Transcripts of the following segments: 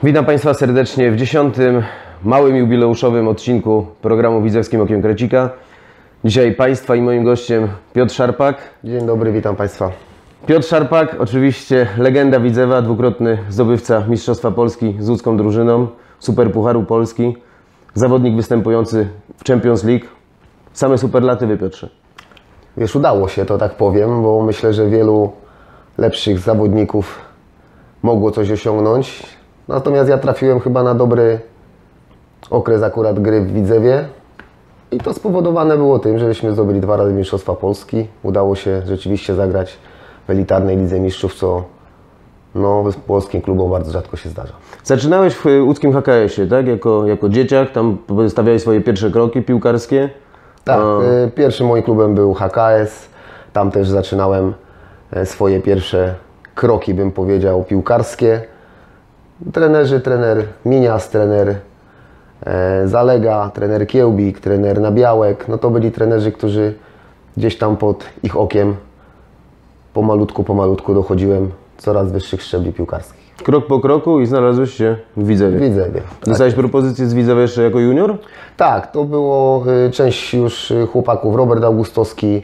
Witam Państwa serdecznie w 10. małym jubileuszowym odcinku programu Widzewskim Okiem Krecika. Dzisiaj Państwa i moim gościem Piotr Szarpak. Dzień dobry, witam Państwa. Piotr Szarpak, oczywiście legenda Widzewa, dwukrotny zdobywca Mistrzostwa Polski z łódzką drużyną, Superpucharu Polski, zawodnik występujący w Champions League. Same superlatywy, Piotrze. Wiesz, udało się, to tak powiem, bo myślę, że wielu lepszych zawodników mogło coś osiągnąć. Natomiast ja trafiłem chyba na dobry okres akurat gry w Widzewie i to spowodowane było tym, żeśmy zdobyli 2 razy Mistrzostwa Polski. Udało się rzeczywiście zagrać w elitarnej Lidze Mistrzów, co polskim klubom bardzo rzadko się zdarza. Zaczynałeś w łódzkim HKS-ie, tak? Jako dzieciak, tam stawiałeś swoje pierwsze kroki piłkarskie. Tak, pierwszym moim klubem był HKS, tam też zaczynałem swoje pierwsze kroki, bym powiedział, piłkarskie. Trener Minias, trener Zalega, trener Kiełbik, trener Nabiałek, no to byli trenerzy, którzy gdzieś tam pod ich okiem pomalutku dochodziłem coraz wyższych szczebli piłkarskich. Krok po kroku i znalazłeś się w Widzewie. W Widzewie. Dostałeś propozycję z Widzewa jeszcze jako junior? Tak, to było część już chłopaków, Robert Augustowski,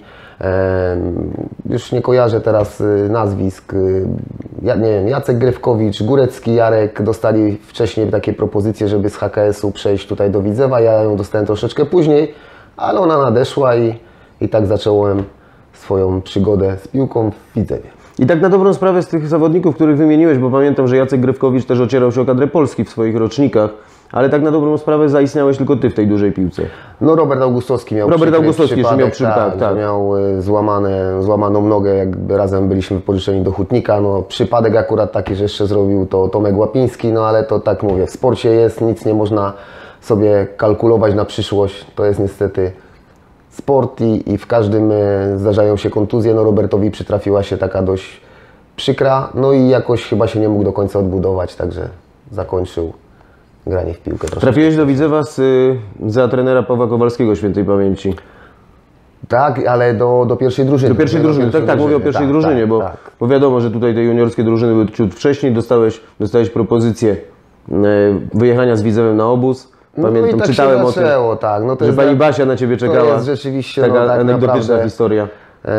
już nie kojarzę teraz nazwisk, nie wiem, Jacek Grewkowicz, Górecki, Jarek dostali wcześniej takie propozycje, żeby z HKS-u przejść tutaj do Widzewa. Ja ją dostałem troszeczkę później, ale ona nadeszła i tak zacząłem swoją przygodę z piłką w Widzewie. I tak na dobrą sprawę z tych zawodników, których wymieniłeś, bo pamiętam, że Jacek Grewkowicz też ocierał się o kadrę Polski w swoich rocznikach, ale tak na dobrą sprawę zaistniałeś tylko Ty w tej dużej piłce. No Robert Augustowski miał przypadek, że miał złamaną nogę, jakby razem byliśmy wypożyczeni do Hutnika. No, przypadek akurat taki, że jeszcze zrobił to Tomek Łapiński, no ale to tak mówię, w sporcie jest, nic nie można sobie kalkulować na przyszłość, to jest niestety sport i w każdym zdarzają się kontuzje. No Robertowi przytrafiła się taka dość przykra, no i jakoś chyba się nie mógł do końca odbudować, także zakończył granie w piłkę. Trafiłeś do Widzewa za trenera Pawła Kowalskiego świętej pamięci. Tak, ale do pierwszej drużyny. Do pierwszej drużyny, tak, mówię o pierwszej drużynie, bo wiadomo, że tutaj te juniorskie drużyny były ciut wcześniej, dostałeś propozycję wyjechania z Widzewem na obóz. Pamiętam, no i tak czytałem się zaczęło, o tym, że pani Basia na Ciebie czekała. To jest rzeczywiście taka tak anegdotyczna naprawdę historia.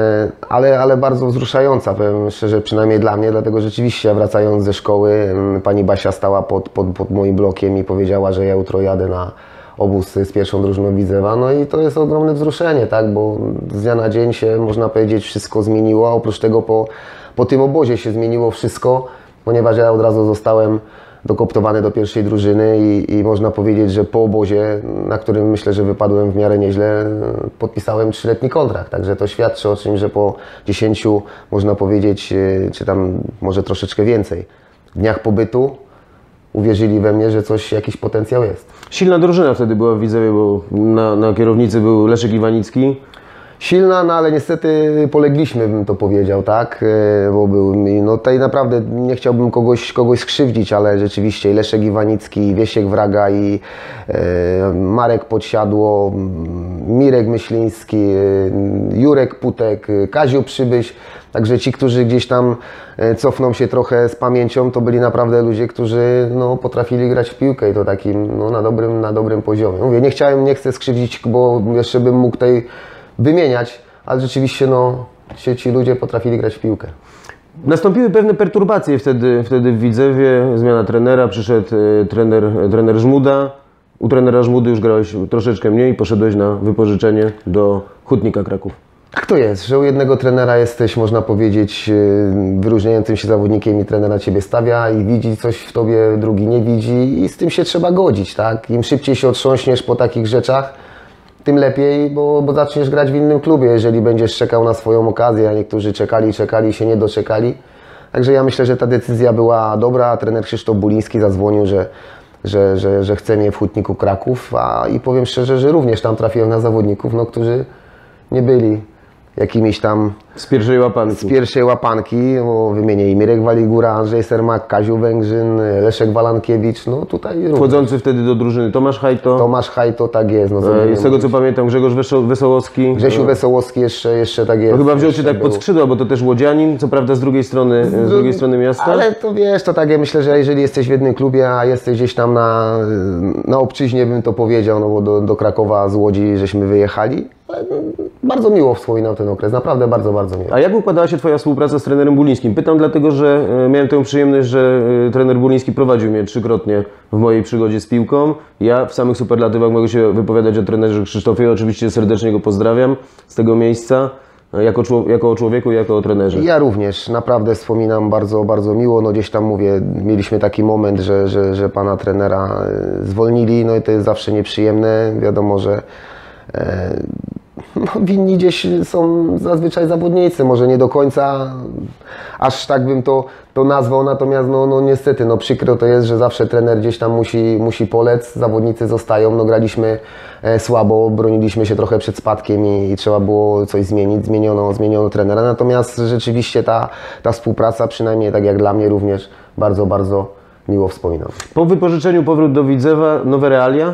Ale bardzo wzruszająca, powiem szczerze, przynajmniej dla mnie, dlatego rzeczywiście wracając ze szkoły, pani Basia stała pod moim blokiem i powiedziała, że ja jutro jadę na obóz z pierwszą drużyną Widzewa, no i to jest ogromne wzruszenie, tak, bo z dnia na dzień się, można powiedzieć, wszystko zmieniło, a oprócz tego po tym obozie się zmieniło wszystko, ponieważ ja od razu zostałem dokoptowany do pierwszej drużyny i można powiedzieć, że po obozie, na którym myślę, że wypadłem w miarę nieźle, podpisałem 3-letni kontrakt. Także to świadczy o czymś, że po 10, można powiedzieć, czy tam może troszeczkę więcej, dniach pobytu uwierzyli we mnie, że jakiś potencjał jest. Silna drużyna wtedy była w Widzewie, bo na kierownicy był Leszek Iwanicki. Silna, no ale niestety polegliśmy, bym to powiedział, tak, bo był, no tutaj naprawdę nie chciałbym kogoś skrzywdzić, ale rzeczywiście i Leszek Iwanicki, i Wiesiek Wraga, i Marek Podsiadło, Mirek Myśliński, Jurek Putek, Kazio Przybyś, także ci, którzy gdzieś tam cofną się trochę z pamięcią, to byli naprawdę ludzie, którzy potrafili grać w piłkę i to takim na dobrym poziomie. Mówię, nie chcę skrzywdzić, bo jeszcze bym mógł tutaj wymieniać, ale rzeczywiście ci ludzie potrafili grać w piłkę. Nastąpiły pewne perturbacje wtedy w Widzewie, zmiana trenera, przyszedł trener Żmuda. U trenera Żmudy już grałeś troszeczkę mniej, poszedłeś na wypożyczenie do Hutnika Kraków. Tak to jest, że u jednego trenera jesteś, można powiedzieć, wyróżniającym się zawodnikiem i trener na Ciebie stawia i widzi coś w Tobie, drugi nie widzi i z tym się trzeba godzić, tak? Im szybciej się otrząśniesz po takich rzeczach, tym lepiej, bo zaczniesz grać w innym klubie, jeżeli będziesz czekał na swoją okazję, a niektórzy czekali i się nie doczekali. Także ja myślę, że ta decyzja była dobra. Trener Krzysztof Buliński zadzwonił, że chce mnie w Hutniku Kraków, i powiem szczerze, że również tam trafiłem na zawodników, którzy nie byli jakimiś tam Z pierwszej łapanki. z pierwszej łapanki, bo wymienię i Mirek Waligura, Andrzej Sermak, Kaziu Węgrzyn, Leszek Walankiewicz, no tutaj również. Wchodzący wtedy do drużyny Tomasz Hajto. Tomasz Hajto, tak jest. No, Z tego co pamiętam, Grzegorz Wesołowski. Grzesiu Wesołowski jeszcze tak jest. No chyba wziął Cię tak był. pod skrzydła, bo to też łodzianin, co prawda z drugiej strony miasta. Ale to wiesz, to tak ja myślę, że jeżeli jesteś w jednym klubie, a jesteś gdzieś tam na obczyźnie, bym to powiedział, no bo do Krakowa z Łodzi żeśmy wyjechali. Ale bardzo miło wspominam ten okres, naprawdę bardzo, bardzo miło. A jak układała się Twoja współpraca z trenerem Bulińskim? Pytam dlatego, że miałem tę przyjemność, że trener Buliński prowadził mnie trzykrotnie w mojej przygodzie z piłką. Ja w samych superlatywach mogę się wypowiadać o trenerze Krzysztofie, oczywiście serdecznie go pozdrawiam z tego miejsca, jako o człowieku, jako o trenerze. Ja również naprawdę wspominam bardzo, bardzo miło. No gdzieś tam mówię, mieliśmy taki moment, że pana trenera zwolnili, no i to jest zawsze nieprzyjemne. Wiadomo, że no, winni gdzieś są zazwyczaj zawodnicy, może nie do końca aż tak bym to nazwał, natomiast no niestety, no przykro to jest, że zawsze trener gdzieś tam musi polec, zawodnicy zostają, no graliśmy słabo, broniliśmy się trochę przed spadkiem i trzeba było coś zmienić, zmieniono trenera, natomiast rzeczywiście ta współpraca, przynajmniej tak jak dla mnie również, bardzo, bardzo miło wspominam. Po wypożyczeniu powrót do Widzewa, nowe realia?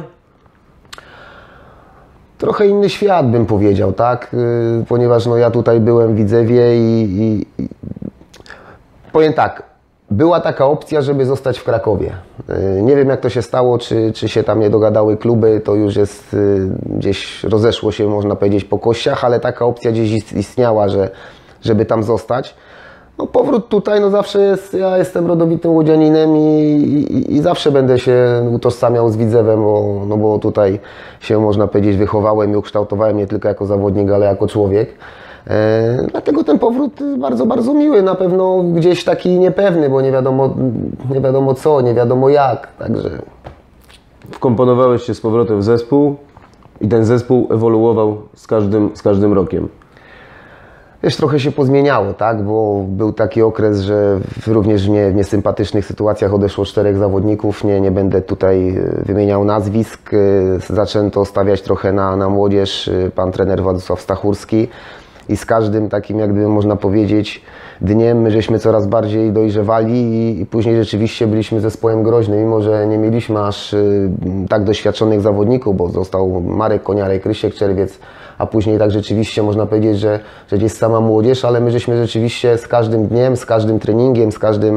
Trochę inny świat bym powiedział, tak? Ponieważ no ja tutaj byłem w Widzewie i powiem tak, była taka opcja, żeby zostać w Krakowie. Nie wiem jak to się stało, czy się tam nie dogadały kluby, to już jest gdzieś rozeszło się, można powiedzieć, po kościach, ale taka opcja gdzieś istniała, żeby tam zostać. No powrót tutaj, no zawsze jest, ja jestem rodowitym łodzianinem i zawsze będę się utożsamiał z Widzewem, bo tutaj się, można powiedzieć, wychowałem i ukształtowałem nie tylko jako zawodnik, ale jako człowiek. Dlatego ten powrót jest bardzo, bardzo miły, na pewno gdzieś taki niepewny, bo nie wiadomo co, nie wiadomo jak, także... Wkomponowałeś się z powrotem w zespół i ten zespół ewoluował z każdym rokiem. Wiesz, trochę się pozmieniało, tak? Bo był taki okres, że również w niesympatycznych sytuacjach odeszło 4 zawodników. Nie będę tutaj wymieniał nazwisk. Zaczęto stawiać trochę na młodzież, pan trener Władysław Stachurski. I z każdym takim, jakby można powiedzieć, dniem my żeśmy coraz bardziej dojrzewali i później rzeczywiście byliśmy zespołem groźnym, mimo że nie mieliśmy aż tak doświadczonych zawodników, bo został Marek Koniarek, Rysiek Czerwiec, a później tak rzeczywiście można powiedzieć, że gdzieś sama młodzież, ale my żeśmy rzeczywiście z każdym dniem, z każdym treningiem,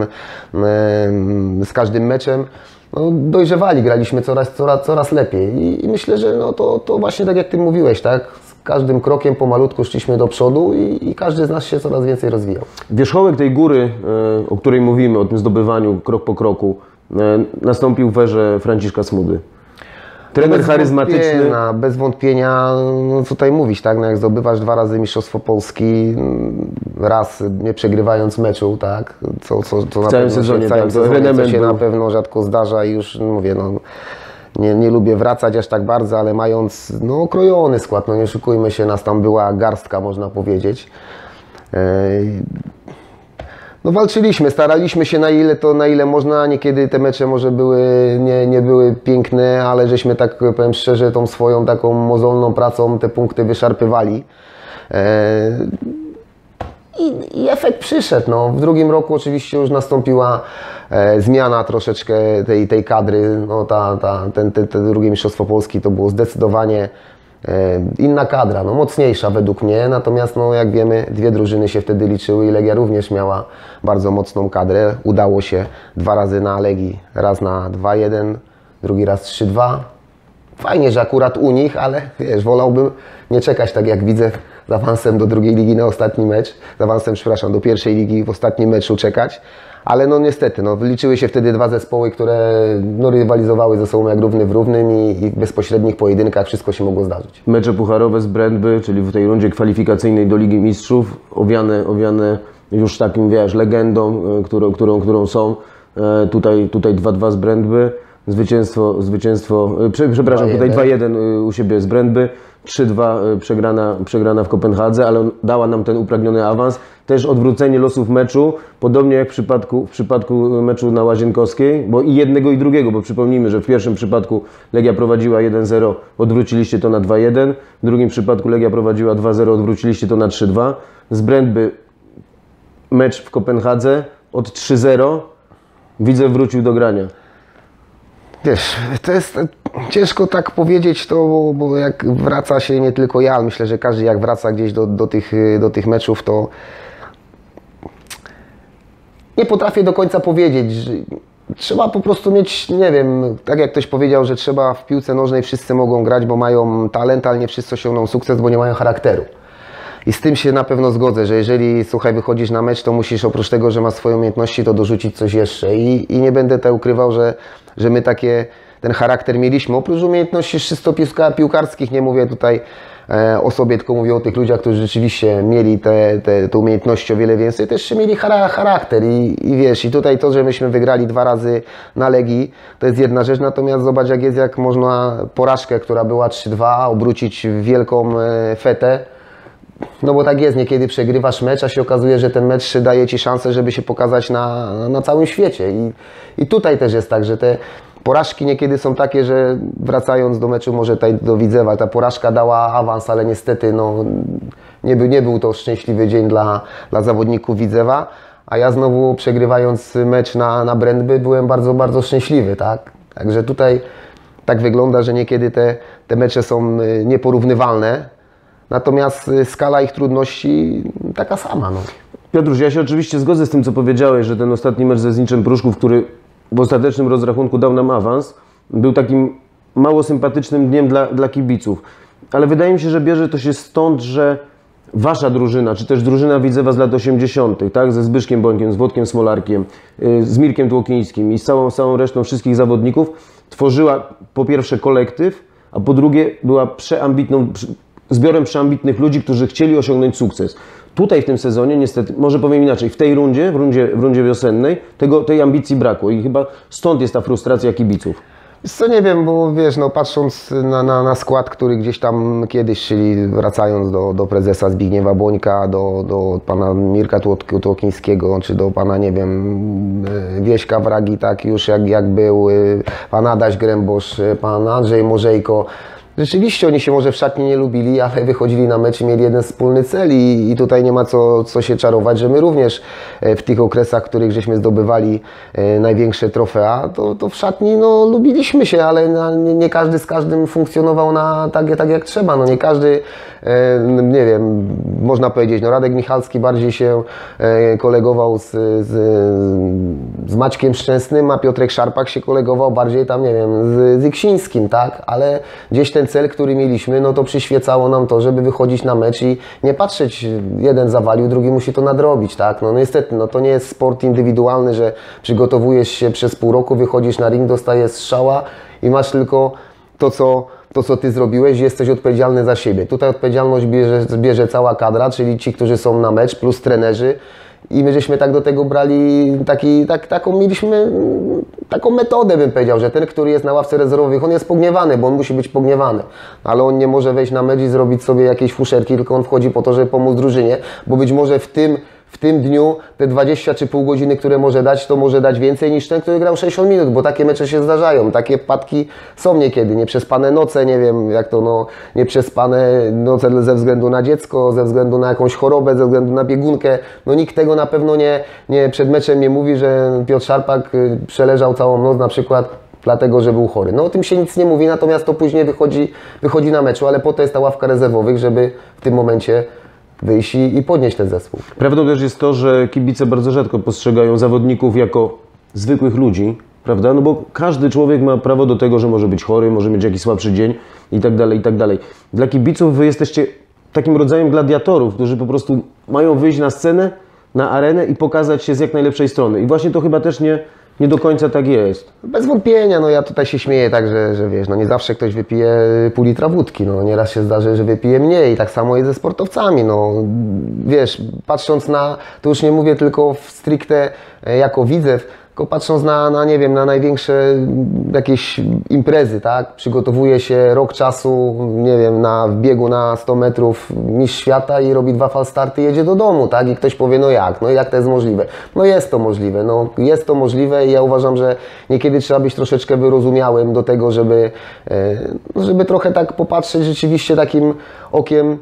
z każdym meczem no, dojrzewali, graliśmy coraz lepiej i myślę, że no, to właśnie tak jak Ty mówiłeś, tak? Z każdym krokiem pomalutku szliśmy do przodu i każdy z nas się coraz więcej rozwijał. Wierzchołek tej góry, o której mówimy, o tym zdobywaniu krok po kroku, nastąpił w erze Franciszka Smudy. Trener charyzmatyczny. Bez wątpienia, no tutaj mówić, tak? No jak zdobywasz 2 razy Mistrzostwo Polski, raz nie przegrywając meczu, tak? Co w całym sezonie, co się na pewno rzadko zdarza i już mówię, no nie lubię wracać aż tak bardzo, ale mając no, okrojony skład, no nie oszukujmy się, nas tam była garstka, można powiedzieć. No walczyliśmy, staraliśmy się na ile można, niekiedy te mecze może nie były piękne, ale żeśmy tak powiem szczerze tą swoją taką mozolną pracą te punkty wyszarpywali. I efekt przyszedł. No. W drugim roku oczywiście już nastąpiła zmiana troszeczkę tej kadry. No, te drugie Mistrzostwo Polski to było zdecydowanie inna kadra, no, mocniejsza według mnie, natomiast no, jak wiemy 2 drużyny się wtedy liczyły i Legia również miała bardzo mocną kadrę. Udało się 2 razy na Legii, raz na 2-1, drugi raz 3-2. Fajnie, że akurat u nich, ale wiesz, wolałbym nie czekać tak jak widzę z awansem do drugiej ligi na ostatni mecz, z awansem, przepraszam, do pierwszej ligi w ostatnim meczu czekać. Ale no niestety, no, liczyły się wtedy 2 zespoły, które no, rywalizowały ze sobą jak równy w równym i w bezpośrednich pojedynkach wszystko się mogło zdarzyć. Mecze pucharowe z Brandby, czyli w tej rundzie kwalifikacyjnej do Ligi Mistrzów, owiane już takim, wiesz, legendą, którą są. Tutaj 2-2 z Brandby. przepraszam, 2-1. tutaj 2-1 u siebie z Brøndby, 3-2 przegrana w Kopenhadze, ale dała nam ten upragniony awans. Też odwrócenie losów meczu, podobnie jak w przypadku meczu na Łazienkowskiej, bo i jednego i drugiego, bo przypomnijmy, że w pierwszym przypadku Legia prowadziła 1-0, odwróciliście to na 2-1, w drugim przypadku Legia prowadziła 2-0, odwróciliście to na 3-2. Z Brøndby mecz w Kopenhadze od 3-0 Widzew wrócił do grania. Wiesz, to jest ciężko tak powiedzieć to, bo jak wraca się nie tylko ja, ale myślę, że każdy jak wraca gdzieś do tych meczów, to nie potrafię do końca powiedzieć, że trzeba po prostu mieć, nie wiem, tak jak ktoś powiedział, że trzeba w piłce nożnej wszyscy mogą grać, bo mają talent, ale nie wszyscy osiągną sukces, bo nie mają charakteru. I z tym się na pewno zgodzę, że jeżeli, słuchaj, wychodzisz na mecz, to musisz oprócz tego, że masz swoje umiejętności, to dorzucić coś jeszcze. I nie będę tutaj ukrywał, że my ten charakter mieliśmy. Oprócz umiejętności czysto piłkarskich, nie mówię tutaj o sobie, tylko mówię o tych ludziach, którzy rzeczywiście mieli te umiejętności o wiele więcej, też mieli charakter i wiesz, i tutaj to, że myśmy wygrali 2 razy na Legii, to jest jedna rzecz, natomiast zobacz jak można porażkę, która była 3-2, obrócić w wielką fetę. No bo tak jest, niekiedy przegrywasz mecz, a się okazuje, że ten mecz daje Ci szansę, żeby się pokazać na całym świecie. I tutaj też jest tak, że te porażki niekiedy są takie, że wracając do meczu może tutaj do Widzewa, ta porażka dała awans, ale niestety no, nie był to szczęśliwy dzień dla zawodników Widzewa, a ja znowu przegrywając mecz na Brøndby byłem bardzo, bardzo szczęśliwy, tak? Także tutaj tak wygląda, że niekiedy te mecze są nieporównywalne. Natomiast skala ich trudności taka sama. No. Piotruś, ja się oczywiście zgodzę z tym, co powiedziałeś, że ten ostatni mecz ze Zniczem Pruszków, który w ostatecznym rozrachunku dał nam awans, był takim mało sympatycznym dniem dla kibiców. Ale wydaje mi się, że bierze to się stąd, że wasza drużyna, czy też drużyna Widzewa z lat 80., tak, ze Zbyszkiem Bońkiem, z Włodkiem Smolarkiem, z Mirkiem Tłokińskim i z całą resztą wszystkich zawodników, tworzyła po pierwsze kolektyw, a po drugie była zbiorem przeambitnych ludzi, którzy chcieli osiągnąć sukces. Tutaj w tym sezonie niestety, może powiem inaczej, w tej rundzie, w rundzie wiosennej, tej ambicji brakło i chyba stąd jest ta frustracja kibiców. Wiesz co, nie wiem, bo wiesz, no patrząc na skład, który gdzieś tam kiedyś, czyli wracając do prezesa Zbigniewa Bońka, do pana Mirka Tłokińskiego, czy do pana, nie wiem, Wieśka Wragi, tak już jak był, pan Adaś Grębosz, pan Andrzej Morzejko. Rzeczywiście oni się może w szatni nie lubili, ale wychodzili na mecz i mieli jeden wspólny cel i tutaj nie ma co się czarować, że my również w tych okresach, w których żeśmy zdobywali największe trofea, to w szatni no, lubiliśmy się, ale nie każdy z każdym funkcjonował tak jak trzeba. No, nie każdy, nie wiem, można powiedzieć, no, Radek Michalski bardziej się kolegował z Maćkiem Szczęsnym, a Piotrek Szarpak się kolegował bardziej tam, nie wiem, z Iksińskim, tak? Ale gdzieś ten cel, który mieliśmy, no to przyświecało nam to, żeby wychodzić na mecz i nie patrzeć, jeden zawalił, drugi musi to nadrobić, tak? No niestety, no to nie jest sport indywidualny, że przygotowujesz się przez pół roku, wychodzisz na ring, dostajesz strzała i masz tylko to, co Ty zrobiłeś, jesteś odpowiedzialny za siebie. Tutaj odpowiedzialność bierze cała kadra, czyli ci, którzy są na mecz, plus trenerzy. I my żeśmy tak do tego brali, mieliśmy taką metodę, bym powiedział, że ten, który jest na ławce rezerwowych, on jest pogniewany, bo on musi być pogniewany. Ale on nie może wejść na mecz i zrobić sobie jakieś fuszerki, tylko on wchodzi po to, żeby pomóc drużynie, bo być może w tym dniu te 20 czy pół godziny, które może dać, to może dać więcej niż ten, który grał 60 minut, bo takie mecze się zdarzają, takie wpadki są niekiedy, nieprzespane noce, nie wiem jak to, no, nieprzespane noce ze względu na dziecko, ze względu na jakąś chorobę, ze względu na biegunkę, no nikt tego na pewno nie przed meczem nie mówi, że Piotr Szarpak przeleżał całą noc na przykład dlatego, że był chory. No o tym się nic nie mówi, natomiast to później wychodzi na meczu, ale po to jest ta ławka rezerwowych, żeby w tym momencie wyjść i podnieść ten zespół. Prawdą też jest to, że kibice bardzo rzadko postrzegają zawodników jako zwykłych ludzi, prawda? No bo każdy człowiek ma prawo do tego, że może być chory, może mieć jakiś słabszy dzień i tak dalej, i tak dalej. Dla kibiców wy jesteście takim rodzajem gladiatorów, którzy po prostu mają wyjść na scenę, na arenę i pokazać się z jak najlepszej strony. I właśnie to chyba też nie do końca tak jest. Bez wątpienia, no ja tutaj się śmieję tak, że wiesz, no nie zawsze ktoś wypije pół litra wódki, no nieraz się zdarzy, że wypije mniej, tak samo jest ze sportowcami, no wiesz, patrząc na, to już nie mówię tylko stricte jako Widzew, tylko patrząc nie wiem, na największe jakieś imprezy, tak? Przygotowuje się rok czasu, nie wiem, w biegu na 100 metrów mistrz świata i robi 2 falstarty i jedzie do domu, tak? I ktoś powie, no jak to jest możliwe? No jest to możliwe, jest to możliwe i ja uważam, że niekiedy trzeba być troszeczkę wyrozumiałym do tego, żeby trochę tak popatrzeć rzeczywiście takim okiem,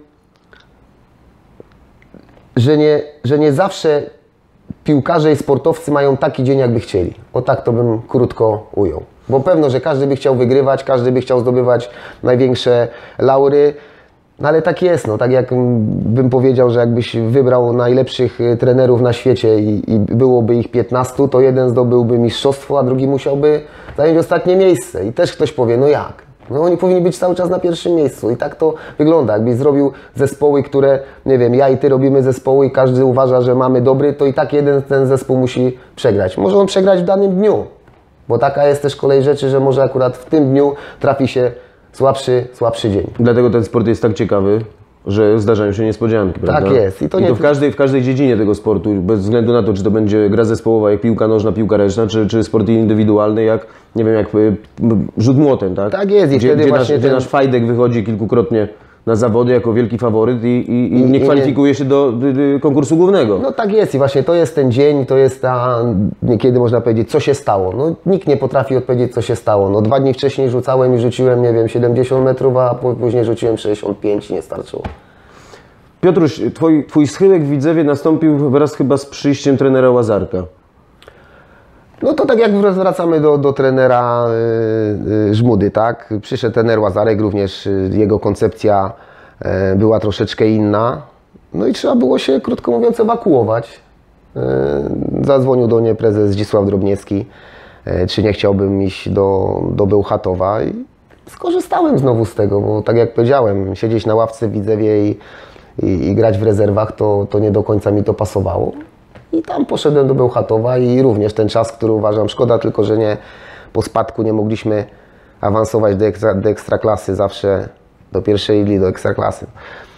że nie zawsze piłkarze i sportowcy mają taki dzień, jakby chcieli. O tak to bym krótko ujął. Bo pewno, że każdy by chciał wygrywać, każdy by chciał zdobywać największe laury, no ale tak jest, tak jak bym powiedział, że jakbyś wybrał najlepszych trenerów na świecie i byłoby ich 15, to jeden zdobyłby mistrzostwo, a drugi musiałby zająć ostatnie miejsce. I też ktoś powie, no jak? No oni powinni być cały czas na pierwszym miejscu i tak to wygląda. Jakbyś zrobił zespoły, które, nie wiem, ja i ty robimy zespoły i każdy uważa, że mamy dobry, to i tak jeden ten zespół musi przegrać. Może on przegrać w danym dniu, bo taka jest też kolej rzeczy, że może akurat w tym dniu trafi się słabszy dzień. Dlatego ten sport jest tak ciekawy, że zdarzają się niespodzianki, prawda? Tak jest. I to w każdej dziedzinie tego sportu, bez względu na to, czy to będzie gra zespołowa, jak piłka nożna, piłka ręczna, czy sport indywidualny, jak, nie wiem, jak rzut młotem, tak? Tak jest. I wtedy właśnie gdzie nasz Fajdek wychodzi kilkukrotnie na zawody jako wielki faworyt i nie kwalifikuje się do konkursu głównego. No tak jest i właśnie to jest ten dzień, to jest niekiedy można powiedzieć, co się stało. No nikt nie potrafi odpowiedzieć, co się stało. No 2 dni wcześniej rzucałem i rzuciłem, nie wiem, 70 metrów, a później rzuciłem 65 i nie starczyło. Piotruś, twój schyłek w Widzewie nastąpił wraz chyba z przyjściem trenera Łazarka. No to tak jak wracamy do trenera Żmudy, tak? Przyszedł trener Łazarek, również jego koncepcja była troszeczkę inna. No i trzeba było się, krótko mówiąc, ewakuować. Zadzwonił do mnie prezes Zdzisław Drobniewski, czy nie chciałbym iść do Bełchatowa i skorzystałem znowu z tego, bo tak jak powiedziałem, siedzieć na ławce w Widzewie i grać w rezerwach, to nie do końca mi to pasowało. I tam poszedłem do Bełchatowa i również ten czas, który uważam, szkoda tylko, że po spadku nie mogliśmy awansować do ekstraklasy, zawsze do pierwszej ligi, do ekstraklasy.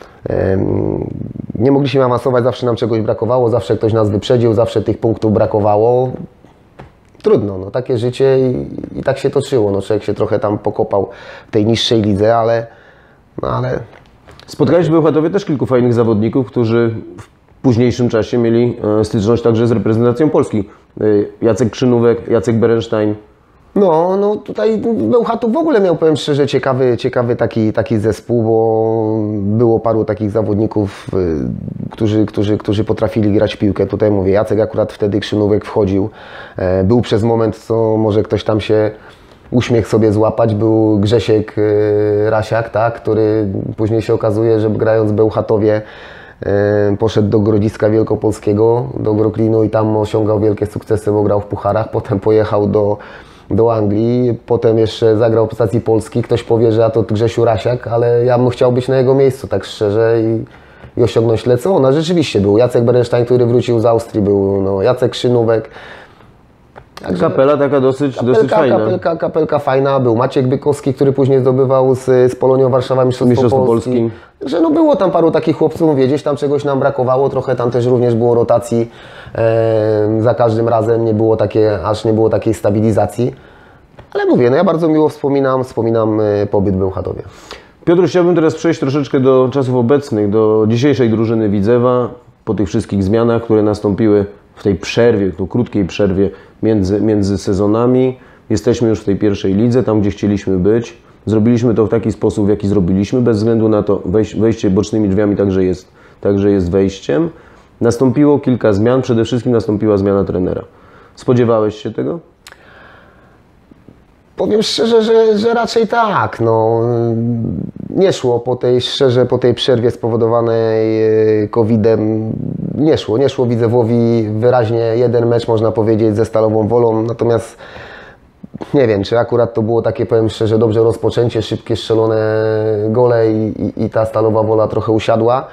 Nie mogliśmy awansować, zawsze nam czegoś brakowało, zawsze ktoś nas wyprzedził, zawsze tych punktów brakowało. Trudno, takie życie i tak się toczyło. Człowiek się trochę tam pokopał w tej niższej lidze, ale... Spotkałeś w Bełchatowie też kilku fajnych zawodników, którzy w późniejszym czasie mieli styczność także z reprezentacją Polski. Jacek Krzynówek, Jacek Berenstein. No tutaj Bełchatów w ogóle miał, powiem szczerze, ciekawy taki zespół, bo było paru takich zawodników, którzy potrafili grać w piłkę. Tutaj mówię, Jacek akurat wtedy, Krzynówek wchodził. Był przez moment, co może ktoś tam się uśmiech sobie złapać, był Grzesiek Rasiak, tak, który później się okazuje, że grając w Bełchatowie poszedł do Grodziska Wielkopolskiego, do Brooklynu i tam osiągał wielkie sukcesy, bo grał w pucharach. Potem pojechał do Anglii, potem jeszcze zagrał w reprezentacji Polski. Ktoś powie, że to Grzesiu Rasiak, ale ja bym chciał być na jego miejscu, tak szczerze, i osiągnąć tyle, co ona rzeczywiście był. Jacek Berenstein, który wrócił z Austrii, był Jacek Krzynówek. Także kapela taka dosyć fajna. Kapelka fajna, był Maciek Bykowski, który później zdobywał z Polonią Warszawa Mistrzostwo Polski. Także było tam paru takich chłopców, gdzieś tam czegoś nam brakowało, trochę tam też również było rotacji, za każdym razem nie było takiej stabilizacji. Ale mówię, ja bardzo miło wspominam pobyt w Bełchatowie. Piotr, chciałbym teraz przejść troszeczkę do czasów obecnych, do dzisiejszej drużyny Widzewa, po tych wszystkich zmianach, które nastąpiły w tej przerwie, w krótkiej przerwie między sezonami. Jesteśmy już w tej pierwszej lidze, tam gdzie chcieliśmy być. Zrobiliśmy to w taki sposób, w jaki zrobiliśmy, bez względu na to, wejście bocznymi drzwiami także jest wejściem. Nastąpiło kilka zmian, przede wszystkim nastąpiła zmiana trenera. Spodziewałeś się tego? Powiem szczerze, że raczej tak. Nie szło po tej przerwie spowodowanej COVID-em, nie szło Widzewowi wyraźnie jeden mecz, można powiedzieć, ze Stalową Wolą, natomiast nie wiem, czy akurat to było takie, powiem szczerze, dobrze rozpoczęcie, szybkie strzelone gole i ta Stalowa Wola trochę usiadła.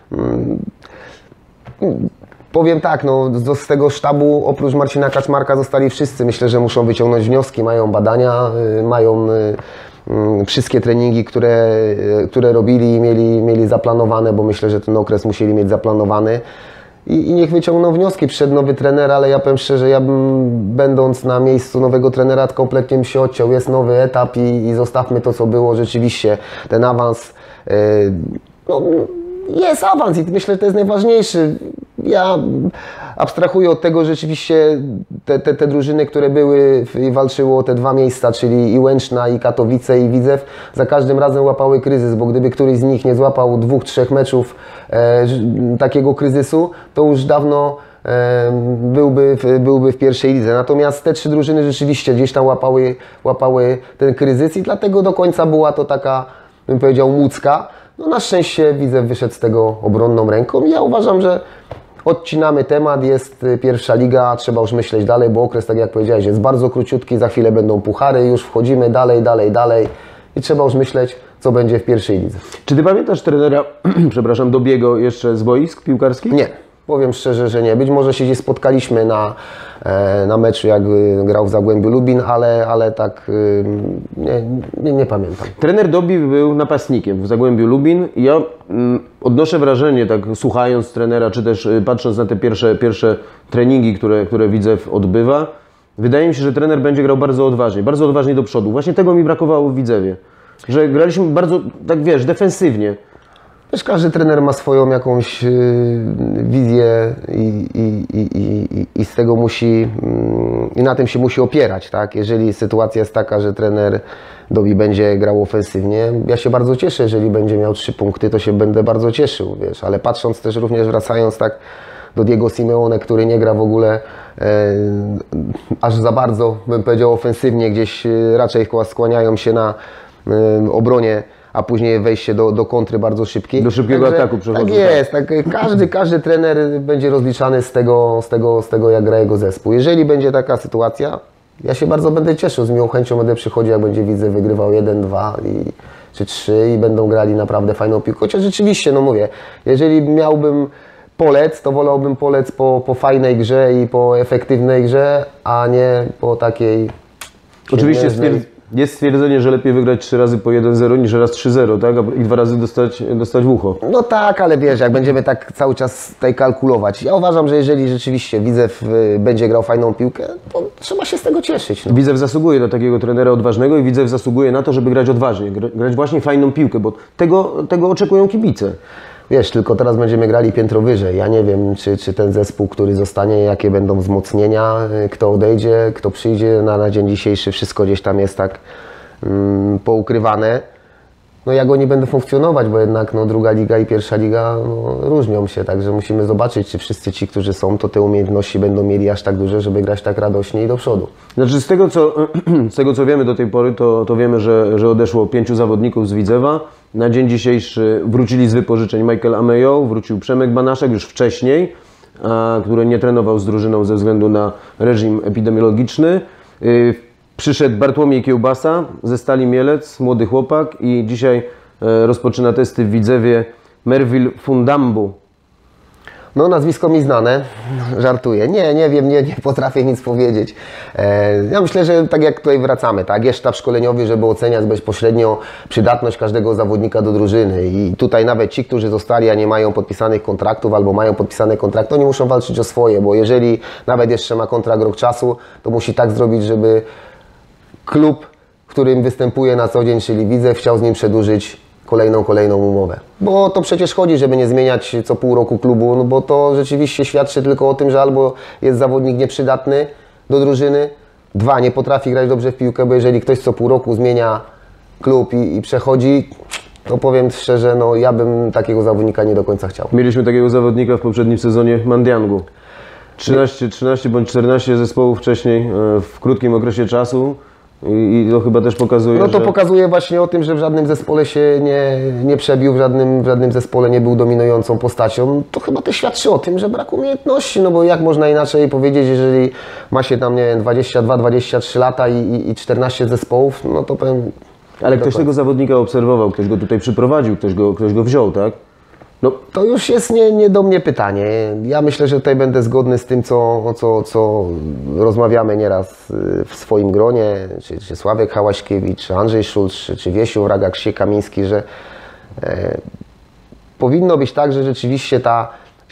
Powiem tak, z tego sztabu oprócz Marcina Kaczmarka zostali wszyscy. Myślę, że muszą wyciągnąć wnioski, mają badania, mają wszystkie treningi, które robili i mieli zaplanowane, bo myślę, że ten okres musieli mieć zaplanowany. i niech wyciągną wnioski. Przyszedł nowy trener, ale ja powiem szczerze, ja bym, będąc na miejscu nowego trenera, kompletnie bym się odciął. Jest nowy etap i zostawmy to, co było. Rzeczywiście ten awans, no, jest awans i myślę, że to jest najważniejszy. Ja abstrahuję od tego, że rzeczywiście te drużyny, które były i walczyły o te 2 miejsca, czyli i Łęczna, i Katowice, i Widzew, za każdym razem łapały kryzys, bo gdyby któryś z nich nie złapał 2-3 meczów takiego kryzysu, to już dawno byłby w pierwszej lidze. Natomiast te 3 drużyny rzeczywiście gdzieś tam łapały ten kryzys i dlatego do końca była to taka, bym powiedział, łódzka. No na szczęście Widzew wyszedł z tego obronną ręką i ja uważam, że odcinamy temat, jest pierwsza liga, trzeba już myśleć dalej, bo okres, tak jak powiedziałeś, jest bardzo króciutki, za chwilę będą puchary, już wchodzimy dalej i trzeba już myśleć, co będzie w pierwszej lidze. Czy ty pamiętasz trenera, przepraszam, Dobiego jeszcze z boisk piłkarskich? Nie, powiem szczerze, że nie. Być może się gdzieś spotkaliśmy na meczu, jak grał w Zagłębiu Lubin, ale tak nie pamiętam. Trener Dobi był napastnikiem w Zagłębiu Lubin i ja odnoszę wrażenie, tak słuchając trenera, czy też patrząc na te pierwsze treningi, które Widzew odbywa, wydaje mi się, że trener będzie grał bardzo odważnie do przodu. Właśnie tego mi brakowało w Widzewie, że graliśmy bardzo, tak wiesz, defensywnie. Wiesz, każdy trener ma swoją jakąś wizję i z tego musi, i na tym się musi opierać, tak? Jeżeli sytuacja jest taka, że trener Dobi będzie grał ofensywnie, ja się bardzo cieszę, jeżeli będzie miał 3 punkty, to się będę bardzo cieszył, wiesz, ale patrząc też również, wracając tak do Diego Simeone, który nie gra w ogóle aż za bardzo, bym powiedział, ofensywnie, gdzieś raczej skłaniają się na obronie, a później wejście do kontry bardzo szybkiej. Do szybkiego ataku przechodzą. Tak jest, tak, każdy trener będzie rozliczany z tego, jak gra jego zespół. Jeżeli będzie taka sytuacja, ja się bardzo będę cieszył, z miłą chęcią będę przychodził, jak będzie Widzew wygrywał 1-2 czy 3 i będą grali naprawdę fajną piłkę. Chociaż rzeczywiście, no mówię, jeżeli miałbym polec, to wolałbym polec po fajnej grze i po efektywnej grze, a nie po takiej... Oczywiście jest stwierdzenie, że lepiej wygrać 3 razy po 1-0 niż raz 3-0, tak? I 2 razy dostać w ucho. No tak, ale wiesz, jak będziemy tak cały czas tutaj kalkulować. Ja uważam, że jeżeli rzeczywiście Widzew będzie grał fajną piłkę, to trzeba się z tego cieszyć. No. Widzew zasługuje na takiego trenera odważnego i Widzew zasługuje na to, żeby grać odważnie, grać właśnie fajną piłkę, bo tego oczekują kibice. Wiesz, tylko teraz będziemy grali piętro wyżej. Ja nie wiem, czy ten zespół, który zostanie, jakie będą wzmocnienia, kto odejdzie, kto przyjdzie. Na dzień dzisiejszy wszystko gdzieś tam jest tak poukrywane. No jak oni będą funkcjonować, bo jednak no, druga liga i pierwsza liga no, różnią się, także musimy zobaczyć, czy wszyscy ci, którzy są, to te umiejętności będą mieli aż tak duże, żeby grać tak radośnie i do przodu. Znaczy z tego co wiemy do tej pory, to wiemy, że odeszło 5 zawodników z Widzewa. Na dzień dzisiejszy wrócili z wypożyczeń Michael Amejo, wrócił Przemek Banaszek już wcześniej, który nie trenował z drużyną ze względu na reżim epidemiologiczny. Przyszedł Bartłomiej Kiełbasa ze Stali Mielec, młody chłopak i dzisiaj rozpoczyna testy w Widzewie Mervil Fundambu. No nazwisko mi znane, żartuję. Nie wiem, nie potrafię nic powiedzieć. Ja myślę, że tak jak tutaj wracamy, tak, jest sztab szkoleniowy, żeby oceniać bezpośrednio przydatność każdego zawodnika do drużyny i tutaj nawet ci, którzy zostali, a nie mają podpisanych kontraktów albo mają podpisane kontrakty, oni muszą walczyć o swoje, bo jeżeli nawet jeszcze ma kontrakt rok czasu, to musi tak zrobić, żeby klub, w którym występuje na co dzień, czyli Widzew, chciał z nim przedłużyć kolejną umowę. Bo to przecież chodzi, żeby nie zmieniać co pół roku klubu, no bo to rzeczywiście świadczy tylko o tym, że albo jest zawodnik nieprzydatny do drużyny, 2, nie potrafi grać dobrze w piłkę, bo jeżeli ktoś co pół roku zmienia klub i przechodzi, to powiem szczerze, no ja bym takiego zawodnika nie do końca chciał. Mieliśmy takiego zawodnika w poprzednim sezonie Mandiangu. 13 bądź 14 zespołów wcześniej w krótkim okresie czasu. I to chyba też pokazuje, no to pokazuje właśnie o tym, że w żadnym zespole się nie przebił, w żadnym zespole nie był dominującą postacią. To chyba też świadczy o tym, że brak umiejętności, no bo jak można inaczej powiedzieć, jeżeli ma się tam, nie wiem, 22-23 lata i 14 zespołów, no to powiem... Ale ktoś tego zawodnika obserwował, ktoś go tutaj przyprowadził, ktoś go wziął, tak? No, to już jest nie do mnie pytanie. Ja myślę, że tutaj będę zgodny z tym, co rozmawiamy nieraz w swoim gronie, czy Sławek Hałaśkiewicz, czy Andrzej Szulc, czy Wiesiu Wraga-Kamiński, że powinno być tak, że rzeczywiście ta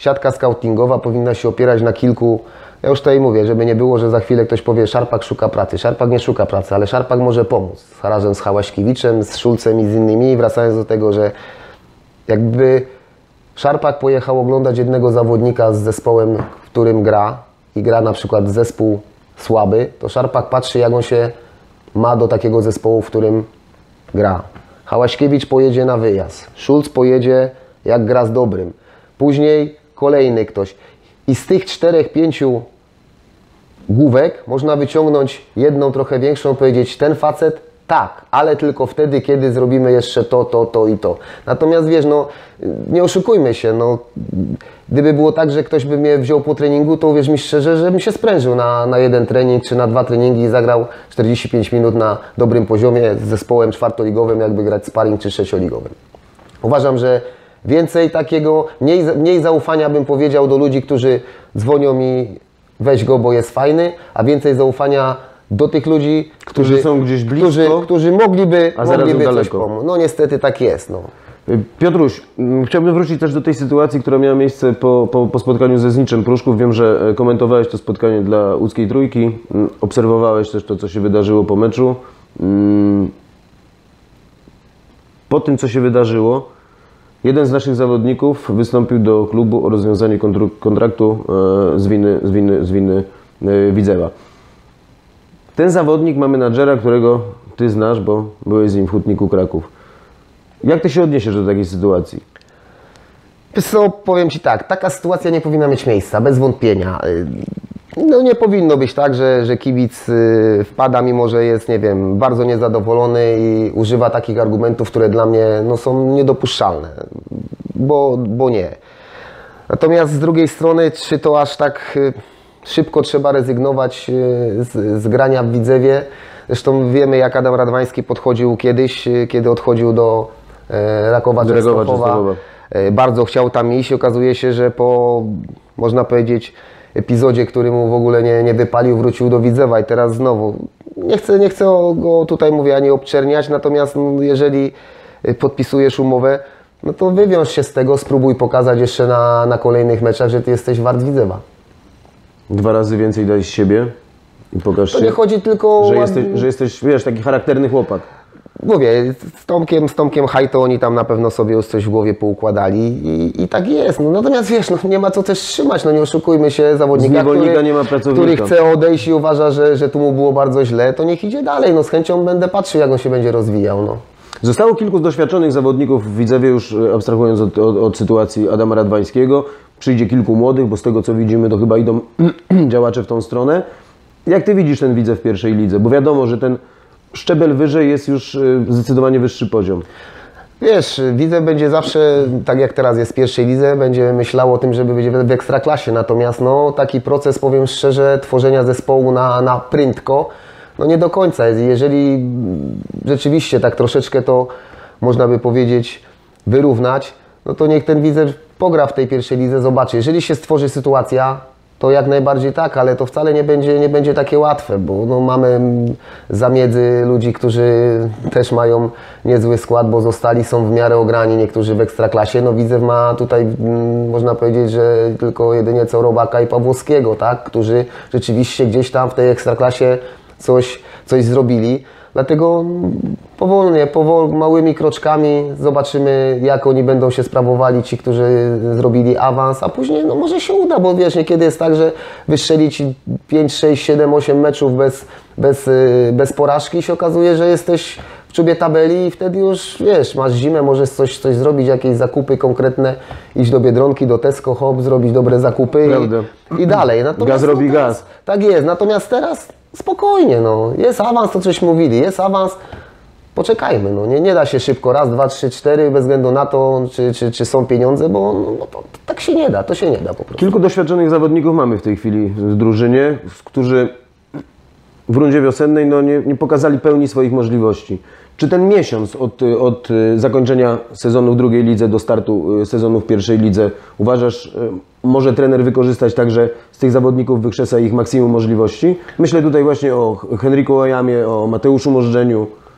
siatka scoutingowa powinna się opierać na kilku, ja już tutaj mówię, żeby nie było, że za chwilę ktoś powie, Szarpak szuka pracy. Szarpak nie szuka pracy, ale Szarpak może pomóc. Razem z Hałaśkiewiczem, z Szulcem i z innymi, wracając do tego, że jakby Szarpak pojechał oglądać jednego zawodnika z zespołem, w którym gra i gra na przykład zespół słaby, to Szarpak patrzy, jak on się ma do takiego zespołu, w którym gra. Hałaśkiewicz pojedzie na wyjazd, Szulc pojedzie, jak gra z dobrym. Później kolejny ktoś. I z tych 4-5 główek można wyciągnąć jedną trochę większą, powiedzieć, ten facet tak, ale tylko wtedy, kiedy zrobimy jeszcze to i to. Natomiast wiesz, no nie oszukujmy się, no gdyby było tak, że ktoś by mnie wziął po treningu, to uwierz mi szczerze, że bym się sprężył na jeden trening czy na 2 treningi i zagrał 45 minut na dobrym poziomie z zespołem czwartoligowym, jakby grać sparring czy trzecioligowym. Uważam, że więcej takiego, mniej zaufania bym powiedział do ludzi, którzy dzwonią mi, weź go, bo jest fajny, a więcej zaufania do tych ludzi, Którzy są gdzieś blisko, którzy mogliby zarazem coś daleko. pomóc. No niestety tak jest. No. Piotruś, chciałbym wrócić też do tej sytuacji, która miała miejsce po spotkaniu ze Zniczem Pruszków. Wiem, że komentowałeś to spotkanie dla łódzkiej Trójki, obserwowałeś też to, co się wydarzyło po meczu. Po tym, co się wydarzyło, jeden z naszych zawodników wystąpił do klubu o rozwiązanie kontraktu z winy Widzewa. Ten zawodnik ma menadżera, którego Ty znasz, bo byłeś z nim w Hutniku Kraków. Jak Ty się odniesiesz do takiej sytuacji? Wiesz co, powiem Ci tak, taka sytuacja nie powinna mieć miejsca, bez wątpienia. No nie powinno być tak, że kibic wpada, mimo że jest, nie wiem, bardzo niezadowolony i używa takich argumentów, które dla mnie no, są niedopuszczalne, bo nie. Natomiast z drugiej strony, czy to aż tak szybko trzeba rezygnować z grania w Widzewie? Zresztą wiemy, jak Adam Radwański podchodził kiedyś, kiedy odchodził do Rakowa Częstochowa. Bardzo chciał tam iść. Okazuje się, że po, można powiedzieć, epizodzie, który mu w ogóle nie wypalił, wrócił do Widzewa i teraz znowu. Nie chcę go tutaj, mówię, ani obczerniać, natomiast no, jeżeli podpisujesz umowę, no to wywiąż się z tego, spróbuj pokazać jeszcze na kolejnych meczach, że Ty jesteś wart Widzewa. 2 razy więcej daj z siebie i pokaż To się, nie chodzi tylko że jesteś, wiesz, taki charakterny chłopak. Mówię, z Tomkiem Hajto oni tam na pewno sobie już coś w głowie poukładali i tak jest. No, natomiast wiesz, no, nie ma co też trzymać, no nie oszukujmy się, zawodnika, nie ma pracownika, który chce odejść i uważa, że tu mu było bardzo źle, to niech idzie dalej, no z chęcią będę patrzył, jak on się będzie rozwijał. No. Zostało kilku doświadczonych zawodników w Widzewie, już abstrahując od sytuacji Adama Radwańskiego. Przyjdzie kilku młodych, bo z tego co widzimy, to chyba idą działacze w tą stronę. Jak Ty widzisz ten Widzew w pierwszej lidze? Bo wiadomo, że ten szczebel wyżej jest już zdecydowanie wyższy poziom. Wiesz, Widzew będzie zawsze, tak jak teraz jest w pierwszej lidze, będzie myślał o tym, żeby być w ekstraklasie. Natomiast no, taki proces, powiem szczerze, tworzenia zespołu na prędko, no nie do końca jest. Jeżeli rzeczywiście tak troszeczkę to, można by powiedzieć, wyrównać, no to niech ten Widzew pogra w tej pierwszej lidze, zobaczy. Jeżeli się stworzy sytuacja, to jak najbardziej tak, ale to wcale nie będzie takie łatwe, bo no mamy zamiedzy ludzi, którzy też mają niezły skład, bo są w miarę ograni, niektórzy w ekstraklasie. No Widzew ma tutaj, można powiedzieć, że tylko jedynie co Robaka i Pawłowskiego, tak? Którzy rzeczywiście gdzieś tam w tej ekstraklasie coś zrobili. Dlatego powolnie, małymi kroczkami zobaczymy, jak oni będą się sprawowali, ci, którzy zrobili awans, a później no może się uda, bo wiesz, niekiedy jest tak, że wystrzelić 5, 6, 7, 8 meczów bez porażki i się okazuje, że jesteś w czubie tabeli i wtedy już, wiesz, masz zimę, możesz coś zrobić, jakieś zakupy konkretne, iść do Biedronki, do Tesco, hop, zrobić dobre zakupy i dalej. Natomiast, gaz robi gaz. Tak jest, natomiast teraz spokojnie, no. Jest awans, to coś mówili, jest awans, poczekajmy, no. Nie da się szybko, raz, 2, 3, 4, bez względu na to, czy są pieniądze, bo no, to tak się nie da, to się nie da po prostu. Kilku doświadczonych zawodników mamy w tej chwili w drużynie, którzy w rundzie wiosennej no, nie pokazali pełni swoich możliwości. Czy ten miesiąc od zakończenia sezonu w drugiej lidze do startu sezonu w pierwszej lidze uważasz, może trener wykorzystać tak, że z tych zawodników wykrzesa ich maksimum możliwości? Myślę tutaj właśnie o Henryku Ojamie, o Mateuszu Możdżeniu.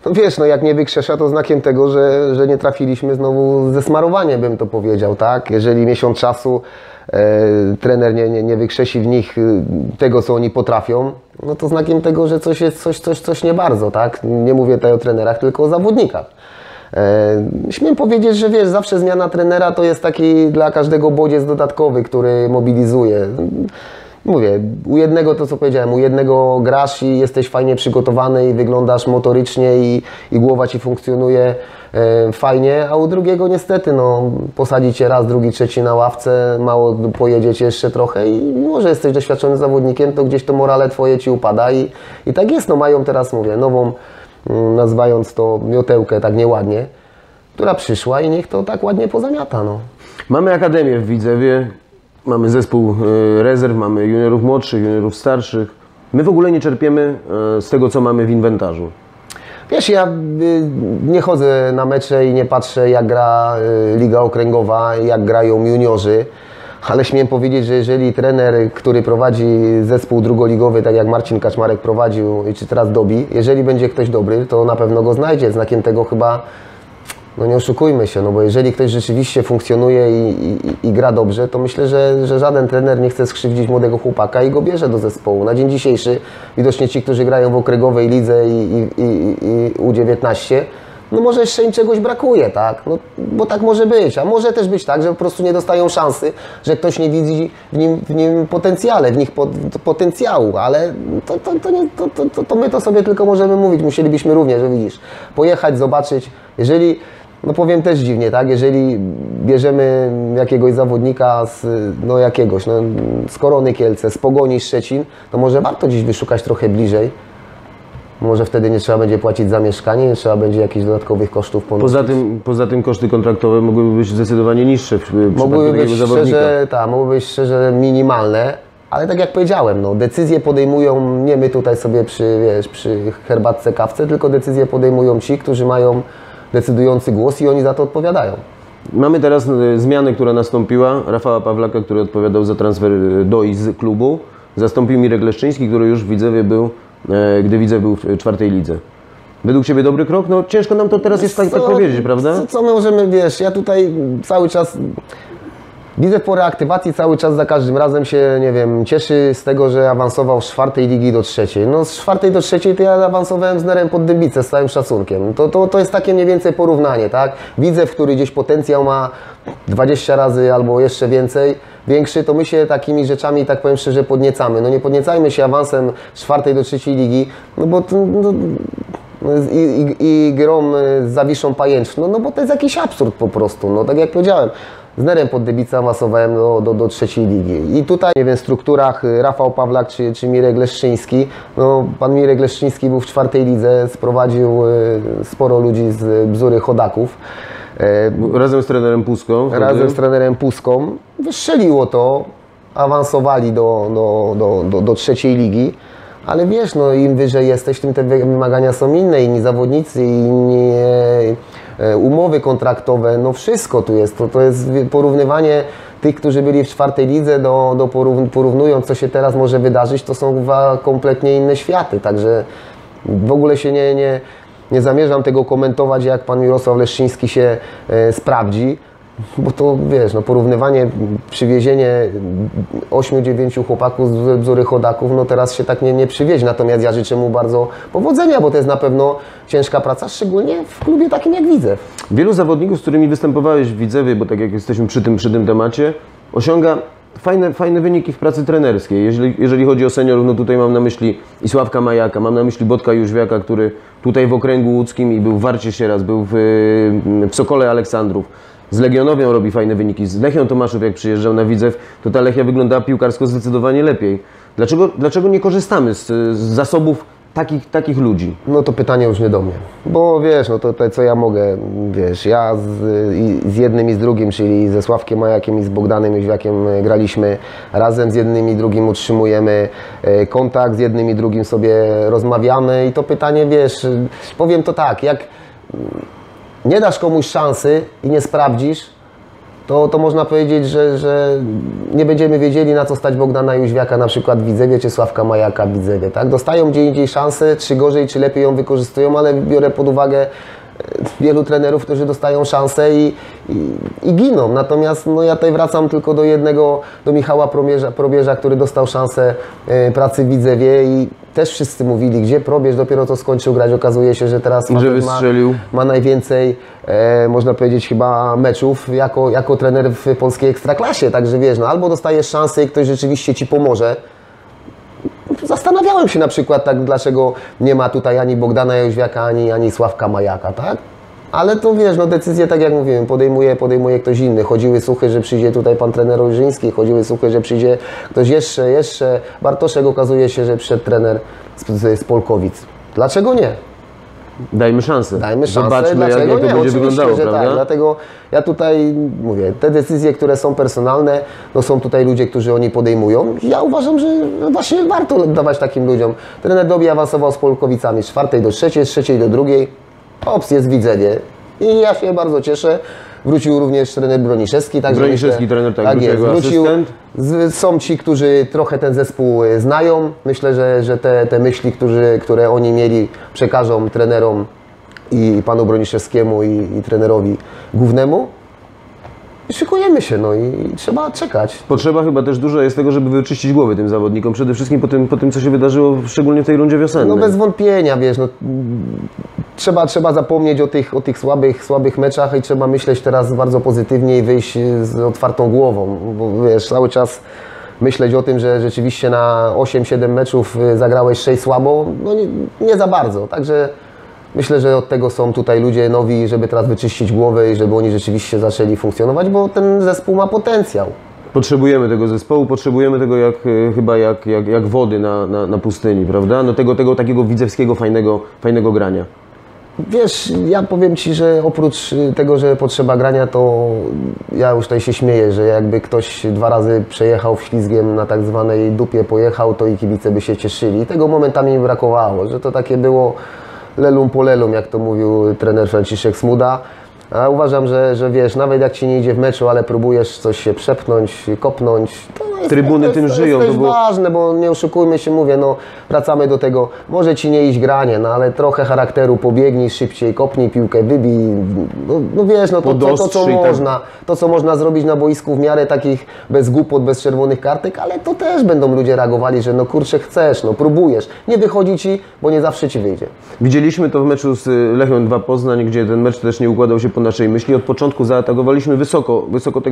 No wiesz, no jak nie wykrzesza, to znakiem tego, że nie trafiliśmy znowu ze smarowaniem, bym to powiedział, tak? Jeżeli miesiąc czasu trener nie wykrzesi w nich tego, co oni potrafią, no to znakiem tego, że coś jest, coś nie bardzo, tak? Nie mówię tutaj o trenerach, tylko o zawodnikach. Śmiem powiedzieć, że wiesz, zawsze zmiana trenera to jest taki dla każdego bodziec dodatkowy, który mobilizuje. Mówię, u jednego to co powiedziałem, u jednego grasz i jesteś fajnie przygotowany i wyglądasz motorycznie i głowa Ci funkcjonuje fajnie, a u drugiego niestety no, posadzi Cię raz, drugi, trzeci na ławce, mało pojedziecie jeszcze trochę i mimo, że jesteś doświadczonym zawodnikiem, to gdzieś to morale Twoje Ci upada i tak jest, no mają teraz, mówię, nową, nazywając to miotełkę tak nieładnie, która przyszła i niech to tak ładnie pozamiata, no. Mamy akademię w Widzewie, mamy zespół rezerw, mamy juniorów młodszych, juniorów starszych. My w ogóle nie czerpiemy z tego, co mamy w inwentarzu. Wiesz, ja nie chodzę na mecze i nie patrzę, jak gra Liga Okręgowa, jak grają juniorzy, ale śmiem powiedzieć, że jeżeli trener, który prowadzi zespół drugoligowy, tak jak Marcin Kaczmarek prowadził, czy teraz Dobi, jeżeli będzie ktoś dobry, to na pewno go znajdzie. Znakiem tego chyba, no nie oszukujmy się, no bo jeżeli ktoś rzeczywiście funkcjonuje i gra dobrze, to myślę, że żaden trener nie chce skrzywdzić młodego chłopaka i go bierze do zespołu. Na dzień dzisiejszy widocznie ci, którzy grają w okręgowej lidze i U19, no może jeszcze im czegoś brakuje, tak? No, bo tak może być, a może też być tak, że po prostu nie dostają szansy, że ktoś nie widzi w nim potencjale, w nich potencjału, ale to my to sobie tylko możemy mówić, musielibyśmy również, że widzisz, pojechać, zobaczyć, jeżeli, no powiem też dziwnie, tak, jeżeli bierzemy jakiegoś zawodnika z Korony Kielce, z Pogoni Szczecin, to może warto dziś wyszukać trochę bliżej. Może wtedy nie trzeba będzie płacić za mieszkanie, nie trzeba będzie jakichś dodatkowych kosztów ponosić. Poza tym koszty kontraktowe mogłyby być zdecydowanie niższe w przypadku takiego zawodnika. Mogłyby być szczerze minimalne, ale tak jak powiedziałem, no, decyzje podejmują nie my tutaj sobie przy herbatce, kawce, tylko decyzje podejmują ci, którzy mają decydujący głos i oni za to odpowiadają. Mamy teraz zmianę, która nastąpiła. Rafała Pawlaka, który odpowiadał za transfer do i z klubu. Zastąpił Mirek Leszczyński, który już w Widzewie był, gdy Widzew był w czwartej lidze. Według Ciebie dobry krok? No ciężko nam to teraz jest tak powiedzieć, prawda? Co my możemy, wiesz, ja tutaj cały czas widzę po reaktywacji cały czas za każdym razem się, nie wiem, cieszy z tego, że awansował z czwartej ligi do trzeciej. No z czwartej do trzeciej to ja awansowałem z Nerem pod Dębicę, z całym szacunkiem. To jest takie mniej więcej porównanie, tak? Widzew, który gdzieś potencjał ma 20 razy albo jeszcze większy, to my się takimi rzeczami, tak powiem szczerze, podniecamy. No nie podniecajmy się awansem z czwartej do trzeciej ligi, no bo i grom z Zawiszą Pajęczną, no bo to jest jakiś absurd po prostu, no tak jak powiedziałem. Z Nerem pod Dębicę awansowałem do trzeciej ligi. I tutaj, nie wiem, w strukturach Rafał Pawlak czy Mirek Leszczyński, no pan Mirek Leszczyński był w czwartej lidze, sprowadził sporo ludzi z Bzury Chodaków. Razem z trenerem Puską. Razem z trenerem Puską. Wystrzeliło to, awansowali do trzeciej ligi. Ale wiesz, no im wyżej jesteś, tym te wymagania są inne, inni zawodnicy, inni umowy kontraktowe, no wszystko tu jest. To jest porównywanie tych, którzy byli w czwartej lidze, porównując, co się teraz może wydarzyć, to są dwa kompletnie inne światy. Także w ogóle się nie zamierzam tego komentować, jak pan Mirosław Leszczyński się sprawdzi. Bo to wiesz, no porównywanie, przywiezienie 8-9 chłopaków z Bzury Chodaków, no teraz się tak nie przywieźć. Natomiast ja życzę mu bardzo powodzenia, bo to jest na pewno ciężka praca, szczególnie w klubie takim jak Widzew. Wielu zawodników, z którymi występowałeś w Widzewie, bo tak jak jesteśmy przy tym temacie, osiąga fajne wyniki w pracy trenerskiej. Jeżeli chodzi o seniorów, no tutaj mam na myśli i Sławka Majaka, mam na myśli Botka Jóźwiaka, który tutaj w okręgu łódzkim i był w Warcie Sieradz, był w Sokole Aleksandrów. Z Legionowią robi fajne wyniki. Z Lechią Tomaszów, jak przyjeżdżał na Widzew, to ta Lechia wyglądała piłkarsko zdecydowanie lepiej. Dlaczego nie korzystamy z zasobów takich ludzi? No to pytanie już nie do mnie. Bo wiesz, no to co ja mogę, wiesz, ja z jednym i z drugim, czyli ze Sławkiem Majakiem i z Bogdanem Jóźwiakiem graliśmy razem, z jednym i drugim utrzymujemy kontakt, z jednym i drugim sobie rozmawiamy i to pytanie, wiesz, powiem to tak, jak nie dasz komuś szansy i nie sprawdzisz, to można powiedzieć, że nie będziemy wiedzieli, na co stać Bogdana Jóźwiaka na przykład w Widzewie, czy Sławka Majaka w Widzewie. Tak? Dostają gdzie indziej szansę, czy gorzej, czy lepiej ją wykorzystują, ale biorę pod uwagę wielu trenerów, którzy dostają szansę i giną. Natomiast no, ja tutaj wracam tylko do jednego, do Michała Probierza, który dostał szansę pracy w Widzewie i też wszyscy mówili, gdzie Probierz dopiero co skończył grać. Okazuje się, że teraz ma najwięcej, można powiedzieć, chyba meczów jako trener w polskiej ekstraklasie. Także wiesz, no, albo dostajesz szansę i ktoś rzeczywiście ci pomoże. Zastanawiałem się na przykład, tak, dlaczego nie ma tutaj ani Bogdana Jóźwiaka, ani Sławka Majaka, tak? Ale to wiesz, no decyzje, tak jak mówiłem, podejmuje ktoś inny. Chodziły słuchy, że przyjdzie tutaj pan trener Olżyński, chodziły słuchy, że przyjdzie ktoś jeszcze. Bartoszek, okazuje się, że przyszedł trener z Polkowic. Dlaczego nie? Dajmy szansę. Zobaczmy, dlaczego jak to będzie wyglądało, że prawda? tak. Dlatego ja tutaj mówię, te decyzje, które są personalne, no są tutaj ludzie, którzy oni podejmują. Ja uważam, że właśnie warto dawać takim ludziom. Trener Dobi awansował z Polkowicami z 4. do 3., z 3. do 2. Ops jest w Widzewie. I ja się bardzo cieszę. Wrócił również trener Broniszewski. Broniszewski trener, tak jest, wrócił. Asystent. Są ci, którzy trochę ten zespół znają. Myślę, że te myśli, które oni mieli, przekażą trenerom i panu Broniszewskiemu i trenerowi głównemu. I szykujemy się, no i trzeba czekać. Potrzeba chyba też dużo jest tego, żeby wyczyścić głowy tym zawodnikom. Przede wszystkim po tym co się wydarzyło, szczególnie w tej rundzie wiosennej. No bez wątpienia, wiesz, no, trzeba zapomnieć o tych słabych meczach i trzeba myśleć teraz bardzo pozytywnie i wyjść z otwartą głową, bo wiesz, cały czas myśleć o tym, że rzeczywiście na 8-7 meczów zagrałeś 6 słabo, no nie za bardzo, także myślę, że od tego są tutaj ludzie nowi, żeby teraz wyczyścić głowę i żeby oni rzeczywiście zaczęli funkcjonować, bo ten zespół ma potencjał. Potrzebujemy tego zespołu, potrzebujemy tego chyba jak wody na pustyni, prawda? No tego takiego widzewskiego, fajnego grania. Wiesz, ja powiem Ci, że oprócz tego, że potrzeba grania, to ja już tutaj się śmieję, że jakby ktoś 2 razy przejechał ślizgiem na tak zwanej dupie, pojechał, to i kibice by się cieszyli. I tego momentami mi brakowało, że to takie było lelum po lelum, jak to mówił trener Franciszek Smuda. A uważam, że wiesz, nawet jak Ci nie idzie w meczu, ale próbujesz coś się przepchnąć, kopnąć, to Trybuny tym żyją. To jest ważne, bo nie oszukujmy się, mówię, no wracamy do tego, może Ci nie iść granie, no ale trochę charakteru, pobiegnij szybciej, kopnij piłkę, wybij, no wiesz, no to co można zrobić na boisku w miarę takich bez głupot, bez czerwonych kartek, ale to też będą ludzie reagowali, że no kurczę chcesz, no próbujesz, nie wychodzi Ci, bo nie zawsze Ci wyjdzie. Widzieliśmy to w meczu z Lechią 2 Poznań, gdzie ten mecz też nie układał się po naszej myśli. Od początku zaatakowaliśmy wysoko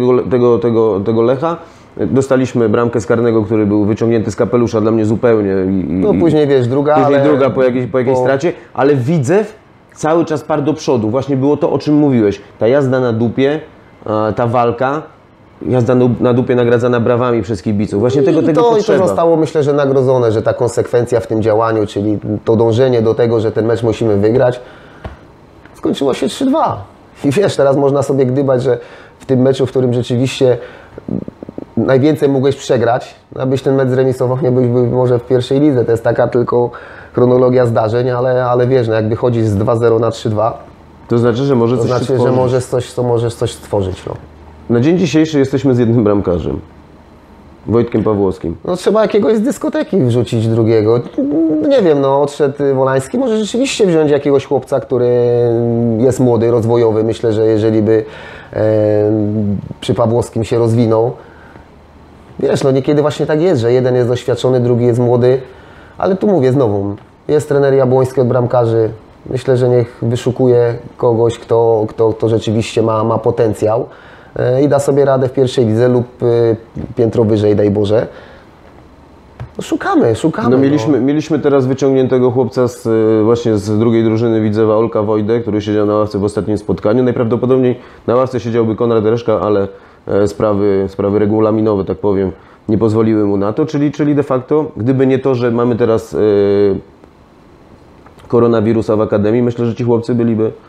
tego Lecha. Dostaliśmy bramkę z karnego, który był wyciągnięty z kapelusza dla mnie zupełnie. No później wiesz, druga po jakiejś stracie, ale Widzew cały czas parł do przodu. Właśnie było to, o czym mówiłeś. Ta jazda na dupie, ta walka, jazda na dupie nagradzana brawami przez kibiców. Właśnie tego potrzeba. I to zostało, myślę, że nagrodzone, że ta konsekwencja w tym działaniu, czyli to dążenie do tego, że ten mecz musimy wygrać, skończyło się 3-2. I wiesz, teraz można sobie gdybać, że w tym meczu, w którym rzeczywiście najwięcej mogłeś przegrać, abyś ten mecz zremisował, nie byłbyś może w pierwszej lidze. To jest taka tylko chronologia zdarzeń, ale wiesz, no jak wychodzisz z 2-0 na 3-2, to znaczy, że możesz coś stworzyć. No. Na dzień dzisiejszy jesteśmy z jednym bramkarzem. Wojtkiem Pawłowskim. No trzeba jakiegoś z dyskoteki wrzucić drugiego. Nie wiem, no odszedł Wolański. Może rzeczywiście wziąć jakiegoś chłopca, który jest młody, rozwojowy. Myślę, że jeżeli by przy Pawłowskim się rozwinął. Wiesz, no niekiedy właśnie tak jest, że jeden jest doświadczony, drugi jest młody. Ale tu mówię znowu, jest trener Jabłoński od bramkarzy. Myślę, że niech wyszukuje kogoś, kto rzeczywiście ma potencjał i da sobie radę w pierwszej lidze lub piętro wyżej, daj Boże. No szukamy. No mieliśmy teraz wyciągniętego chłopca właśnie z drugiej drużyny Widzewa, Olka Wojdę, który siedział na ławce w ostatnim spotkaniu. Najprawdopodobniej na ławce siedziałby Konrad Reszka, ale sprawy regulaminowe, tak powiem, nie pozwoliły mu na to. Czyli de facto, gdyby nie to, że mamy teraz koronawirusa w Akademii, myślę, że ci chłopcy byliby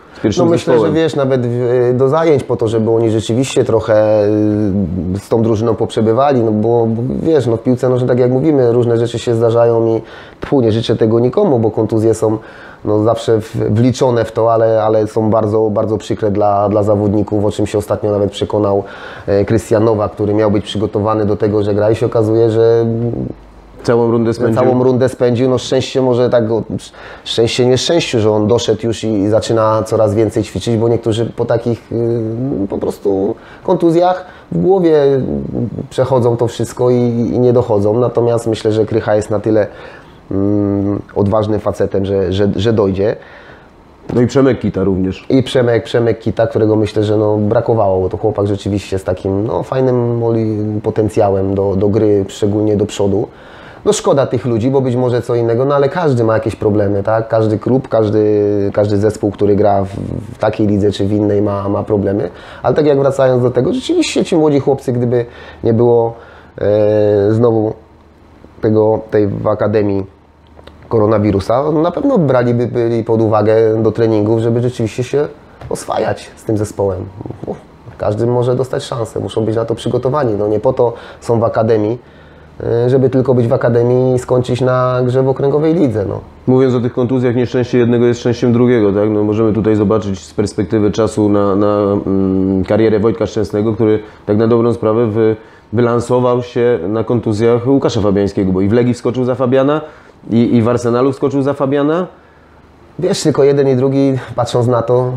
z pierwszym No myślę, zespołem. że wiesz, nawet do zajęć po to, żeby oni rzeczywiście trochę z tą drużyną poprzebywali, no bo wiesz, no w piłce nożnej, tak jak mówimy, różne rzeczy się zdarzają i nie życzę tego nikomu, bo kontuzje są no, zawsze wliczone w to, ale są bardzo, bardzo przykre dla zawodników, o czym się ostatnio nawet przekonał Krystian Nowak, który miał być przygotowany do tego, że gra i się okazuje, że Całą rundę spędził. całą rundę spędził, no szczęście może tak, szczęście nie szczęściu, że on doszedł już i zaczyna coraz więcej ćwiczyć, bo niektórzy po takich po prostu kontuzjach w głowie przechodzą to wszystko i nie dochodzą, natomiast myślę, że Krycha jest na tyle odważnym facetem, że dojdzie. No i Przemek Kita również. I Przemek Kita, którego myślę, że no brakowało, bo to chłopak rzeczywiście z takim no, fajnym potencjałem do gry, szczególnie do przodu. No szkoda tych ludzi, bo być może co innego, no ale każdy ma jakieś problemy, tak? Każdy klub, każdy zespół, który gra w takiej lidze czy w innej ma problemy. Ale tak jak wracając do tego, rzeczywiście ci młodzi chłopcy, gdyby nie było znowu tej w Akademii koronawirusa, na pewno byli pod uwagę do treningów, żeby rzeczywiście się oswajać z tym zespołem. Każdy może dostać szansę, muszą być na to przygotowani. No nie po to są w Akademii, żeby tylko być w Akademii i skończyć na grze w okręgowej lidze. No. Mówiąc o tych kontuzjach, nieszczęście jednego jest szczęściem drugiego, tak? No, możemy tutaj zobaczyć z perspektywy czasu na karierę Wojtka Szczęsnego, który tak na dobrą sprawę wylansował się na kontuzjach Łukasza Fabiańskiego, bo i w Legii wskoczył za Fabiana, i w Arsenalu wskoczył za Fabiana. Wiesz, tylko jeden i drugi, patrząc na to,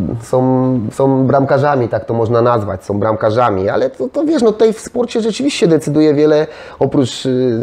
są bramkarzami, tak to można nazwać, są bramkarzami, ale to wiesz, no tutaj w sporcie rzeczywiście decyduje wiele, oprócz,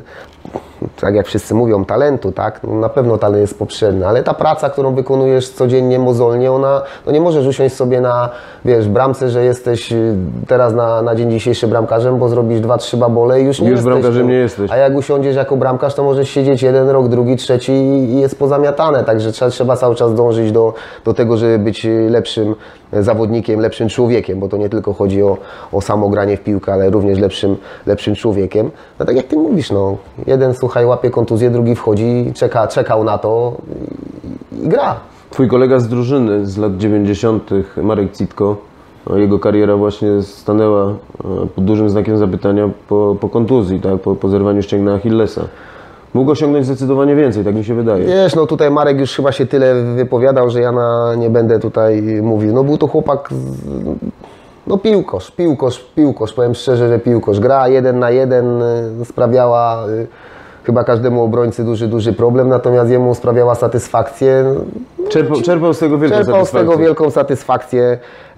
tak jak wszyscy mówią, talentu, tak? No na pewno talent jest potrzebny, ale ta praca, którą wykonujesz codziennie, mozolnie, ona, no nie możesz usiąść sobie na, wiesz, bramce, że jesteś teraz na dzień dzisiejszy bramkarzem, bo zrobisz 2-3 babole i już nie Już jesteś. bramkarzem No. nie jesteś. A jak usiądziesz jako bramkarz, to możesz siedzieć jeden rok, drugi, trzeci i jest pozamiatane, także trzeba cały czas dążyć do tego, żeby być lepszym zawodnikiem, lepszym człowiekiem, bo to nie tylko chodzi o samo granie w piłkę, ale również lepszym człowiekiem. No tak jak Ty mówisz, no, jeden, słuchaj, łapie kontuzję, drugi wchodzi, czekał na to i gra. Twój kolega z drużyny z lat 90., Marek Citko, jego kariera właśnie stanęła pod dużym znakiem zapytania po kontuzji, tak? po zerwaniu ścięgna Achillesa. Mógł osiągnąć zdecydowanie więcej, tak mi się wydaje. Wiesz, no tutaj Marek już chyba się tyle wypowiadał, że ja nie będę tutaj mówił. No był to chłopak, no piłkarz, powiem szczerze, że piłkarz. Gra 1 na 1 sprawiała chyba każdemu obrońcy duży problem, natomiast jemu sprawiała satysfakcję. Czerpał z tego wielką Czerpał z satysfakcję. tego wielką satysfakcję.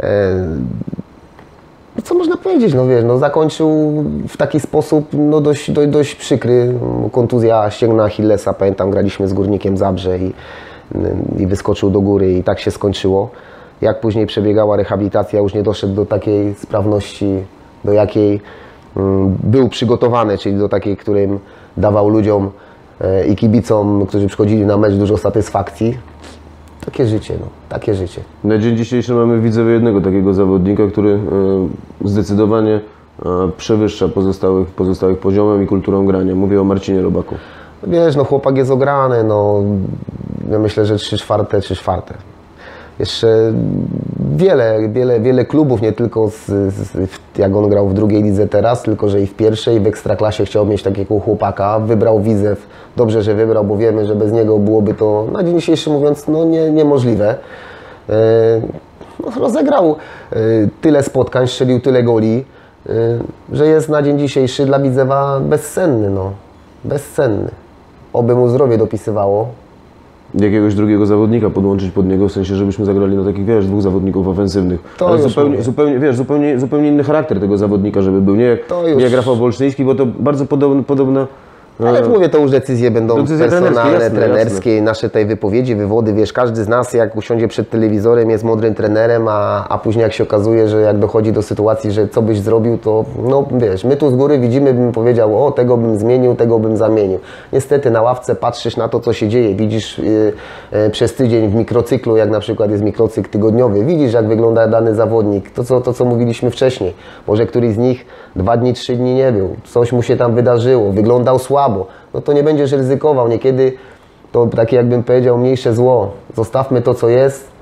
Co można powiedzieć, no wiesz, no zakończył w taki sposób no dość przykry. Kontuzja ścięgna Achillesa, pamiętam, graliśmy z Górnikiem Zabrze i wyskoczył do góry i tak się skończyło. Jak później przebiegała rehabilitacja, już nie doszedł do takiej sprawności, do jakiej był przygotowany, czyli do takiej, którym dawał ludziom i kibicom, którzy przychodzili na mecz, dużo satysfakcji. Takie życie, no, takie życie. Na dzień dzisiejszy mamy w Widzewie jednego takiego zawodnika, który zdecydowanie przewyższa pozostałych poziomem i kulturą grania. Mówię o Marcinie Robaku. Wiesz, no chłopak jest ograny, no ja myślę, że 3/4. Jeszcze wiele klubów, nie tylko jak on grał w drugiej lidze teraz, tylko że i w pierwszej, w Ekstraklasie chciał mieć takiego chłopaka. Wybrał Widzew. Dobrze, że wybrał, bo wiemy, że bez niego byłoby to na dzień dzisiejszy mówiąc no, niemożliwe. No, rozegrał tyle spotkań, strzelił tyle goli, że jest na dzień dzisiejszy dla Widzewa bezcenny. No. Bezcenny. Oby mu zdrowie dopisywało. Jakiegoś drugiego zawodnika podłączyć pod niego, w sensie, żebyśmy zagrali na takich, wiesz, 2 zawodników ofensywnych. To ale już zupełnie inny charakter tego zawodnika, żeby był. Nie jak Rafał Wolsztyński, bo to bardzo podobna. Ale jak mówię, to już decyzje będą Decyzje personalne, trenerskie, jasne. nasze tej wypowiedzi, wywody, wiesz, każdy z nas jak usiądzie przed telewizorem jest mądrym trenerem, a później jak się okazuje, że jak dochodzi do sytuacji, że co byś zrobił, to no wiesz, my tu z góry widzimy, bym powiedział, o tego bym zmienił, tego bym zamienił. Niestety na ławce patrzysz na to, co się dzieje, widzisz przez tydzień w mikrocyklu, jak na przykład jest mikrocykl tygodniowy, widzisz jak wygląda dany zawodnik, to co mówiliśmy wcześniej, może któryś z nich 2 dni, 3 dni nie był, coś mu się tam wydarzyło, wyglądał słabo, no to nie będziesz ryzykował. Niekiedy to takie, jakbym powiedział, mniejsze zło. Zostawmy to, co jest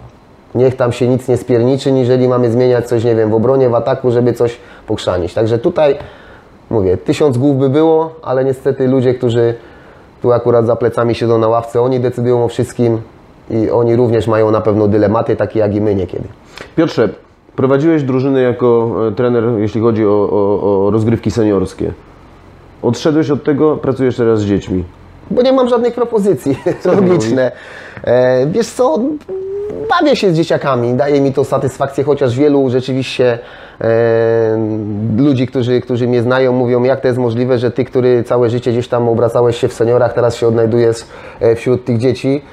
Niech tam się nic nie spierniczy, niżeli mamy zmieniać coś, nie wiem, w obronie, w ataku, żeby coś pokrzanić. Także tutaj, mówię, 1000 głów by było, ale niestety ludzie, którzy tu akurat za plecami siedzą na ławce, oni decydują o wszystkim i oni również mają na pewno dylematy, takie jak i my niekiedy. Piotrze, prowadziłeś drużynę jako trener, jeśli chodzi o rozgrywki seniorskie. Odszedłeś od tego, pracujesz teraz z dziećmi. Bo nie mam żadnych propozycji, logiczne. Wiesz co, bawię się z dzieciakami, daje mi to satysfakcję, chociaż wielu rzeczywiście ludzi, którzy mnie znają, mówią, jak to jest możliwe, że ty, który całe życie gdzieś tam obracałeś się w seniorach, teraz się odnajdujesz wśród tych dzieci.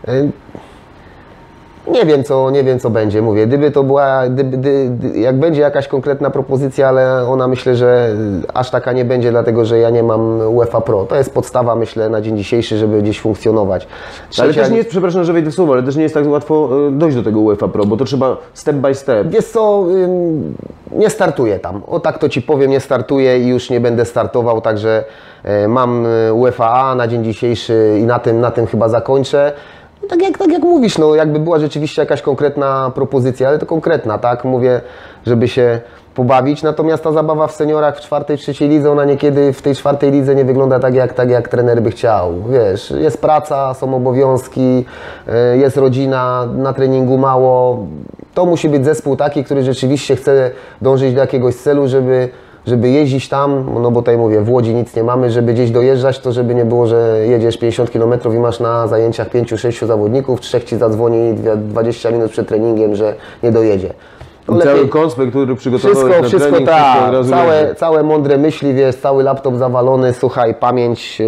Nie wiem co będzie, mówię, gdyby to była, jak będzie jakaś konkretna propozycja, ale ona myślę, że aż taka nie będzie, dlatego że ja nie mam UEFA Pro. To jest podstawa, myślę, na dzień dzisiejszy, żeby gdzieś funkcjonować. Ale też nie jest, przepraszam, że wejdę w słowo, ale też nie jest tak łatwo dojść do tego UEFA Pro, bo to trzeba step by step. Wiesz co, nie startuję tam, o tak to Ci powiem, nie startuję i już nie będę startował, także mam UEFA A na dzień dzisiejszy i na tym chyba zakończę. Tak jak mówisz, no jakby była rzeczywiście jakaś konkretna propozycja, ale to konkretna, tak? Mówię, żeby się pobawić, natomiast ta zabawa w seniorach w 4., 3. lidze, ona niekiedy w tej 4. lidze nie wygląda tak jak trener by chciał. Wiesz, jest praca, są obowiązki, jest rodzina, na treningu mało. To musi być zespół taki, który rzeczywiście chce dążyć do jakiegoś celu, żeby jeździć tam, no bo tutaj mówię, w Łodzi nic nie mamy, żeby gdzieś dojeżdżać, to żeby nie było, że jedziesz 50 km i masz na zajęciach 5-6 zawodników, 3 Ci zadzwoni 20 minut przed treningiem, że nie dojedzie. No cały konspekt, który przygotowałeś na wszystko trening, tak, wszystko od razu całe mądre myśli, wiesz, cały laptop zawalony, słuchaj, pamięć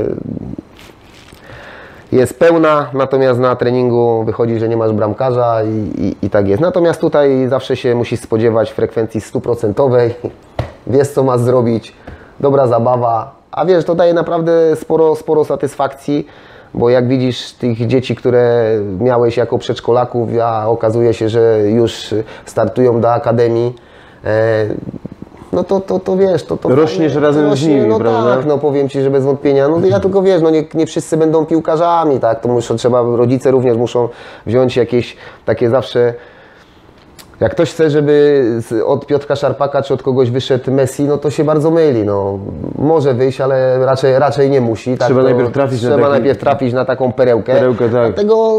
jest pełna, natomiast na treningu wychodzi, że nie masz bramkarza i tak jest. Natomiast tutaj zawsze się musisz spodziewać frekwencji 100%, wiesz co masz zrobić, dobra zabawa, a wiesz, to daje naprawdę sporo satysfakcji, bo jak widzisz tych dzieci, które miałeś jako przedszkolaków, a okazuje się, że już startują do akademii, no to wiesz, to rośniesz razem z nimi, no prawda? Tak, no powiem Ci, że bez wątpienia, no ja tylko wiesz, no nie wszyscy będą piłkarzami, tak, to rodzice również muszą wziąć jakieś takie zawsze, jak ktoś chce, żeby od Piotrka Szarpaka czy od kogoś wyszedł Messi, no to się bardzo myli, no może wyjść, ale raczej nie musi. Tak, Trzeba najpierw trafić na taką perełkę. Tak. Dlatego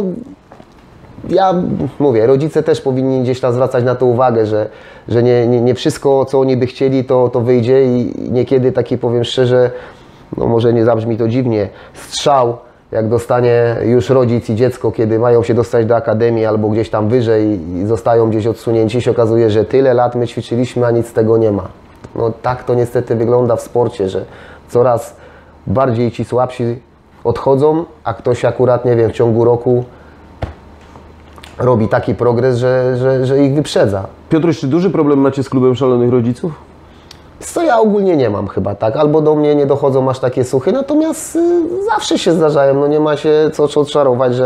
ja mówię, rodzice też powinni gdzieś tam zwracać na to uwagę, że nie wszystko, co oni by chcieli, to wyjdzie i niekiedy taki, powiem szczerze, no może nie zabrzmi to dziwnie, strzał, jak dostanie już rodzic i dziecko, kiedy mają się dostać do akademii albo gdzieś tam wyżej i zostają gdzieś odsunięci, się okazuje, że tyle lat my ćwiczyliśmy, a nic z tego nie ma. No tak to niestety wygląda w sporcie, że coraz bardziej ci słabsi odchodzą, a ktoś akurat, nie wiem, w ciągu roku robi taki progres, że ich wyprzedza. Piotruś, czy duży problem macie z klubem szalonych rodziców? Co ja ogólnie nie mam chyba, tak? Albo do mnie nie dochodzą aż takie słuchy, natomiast zawsze się zdarzają, no nie ma się co odczarować,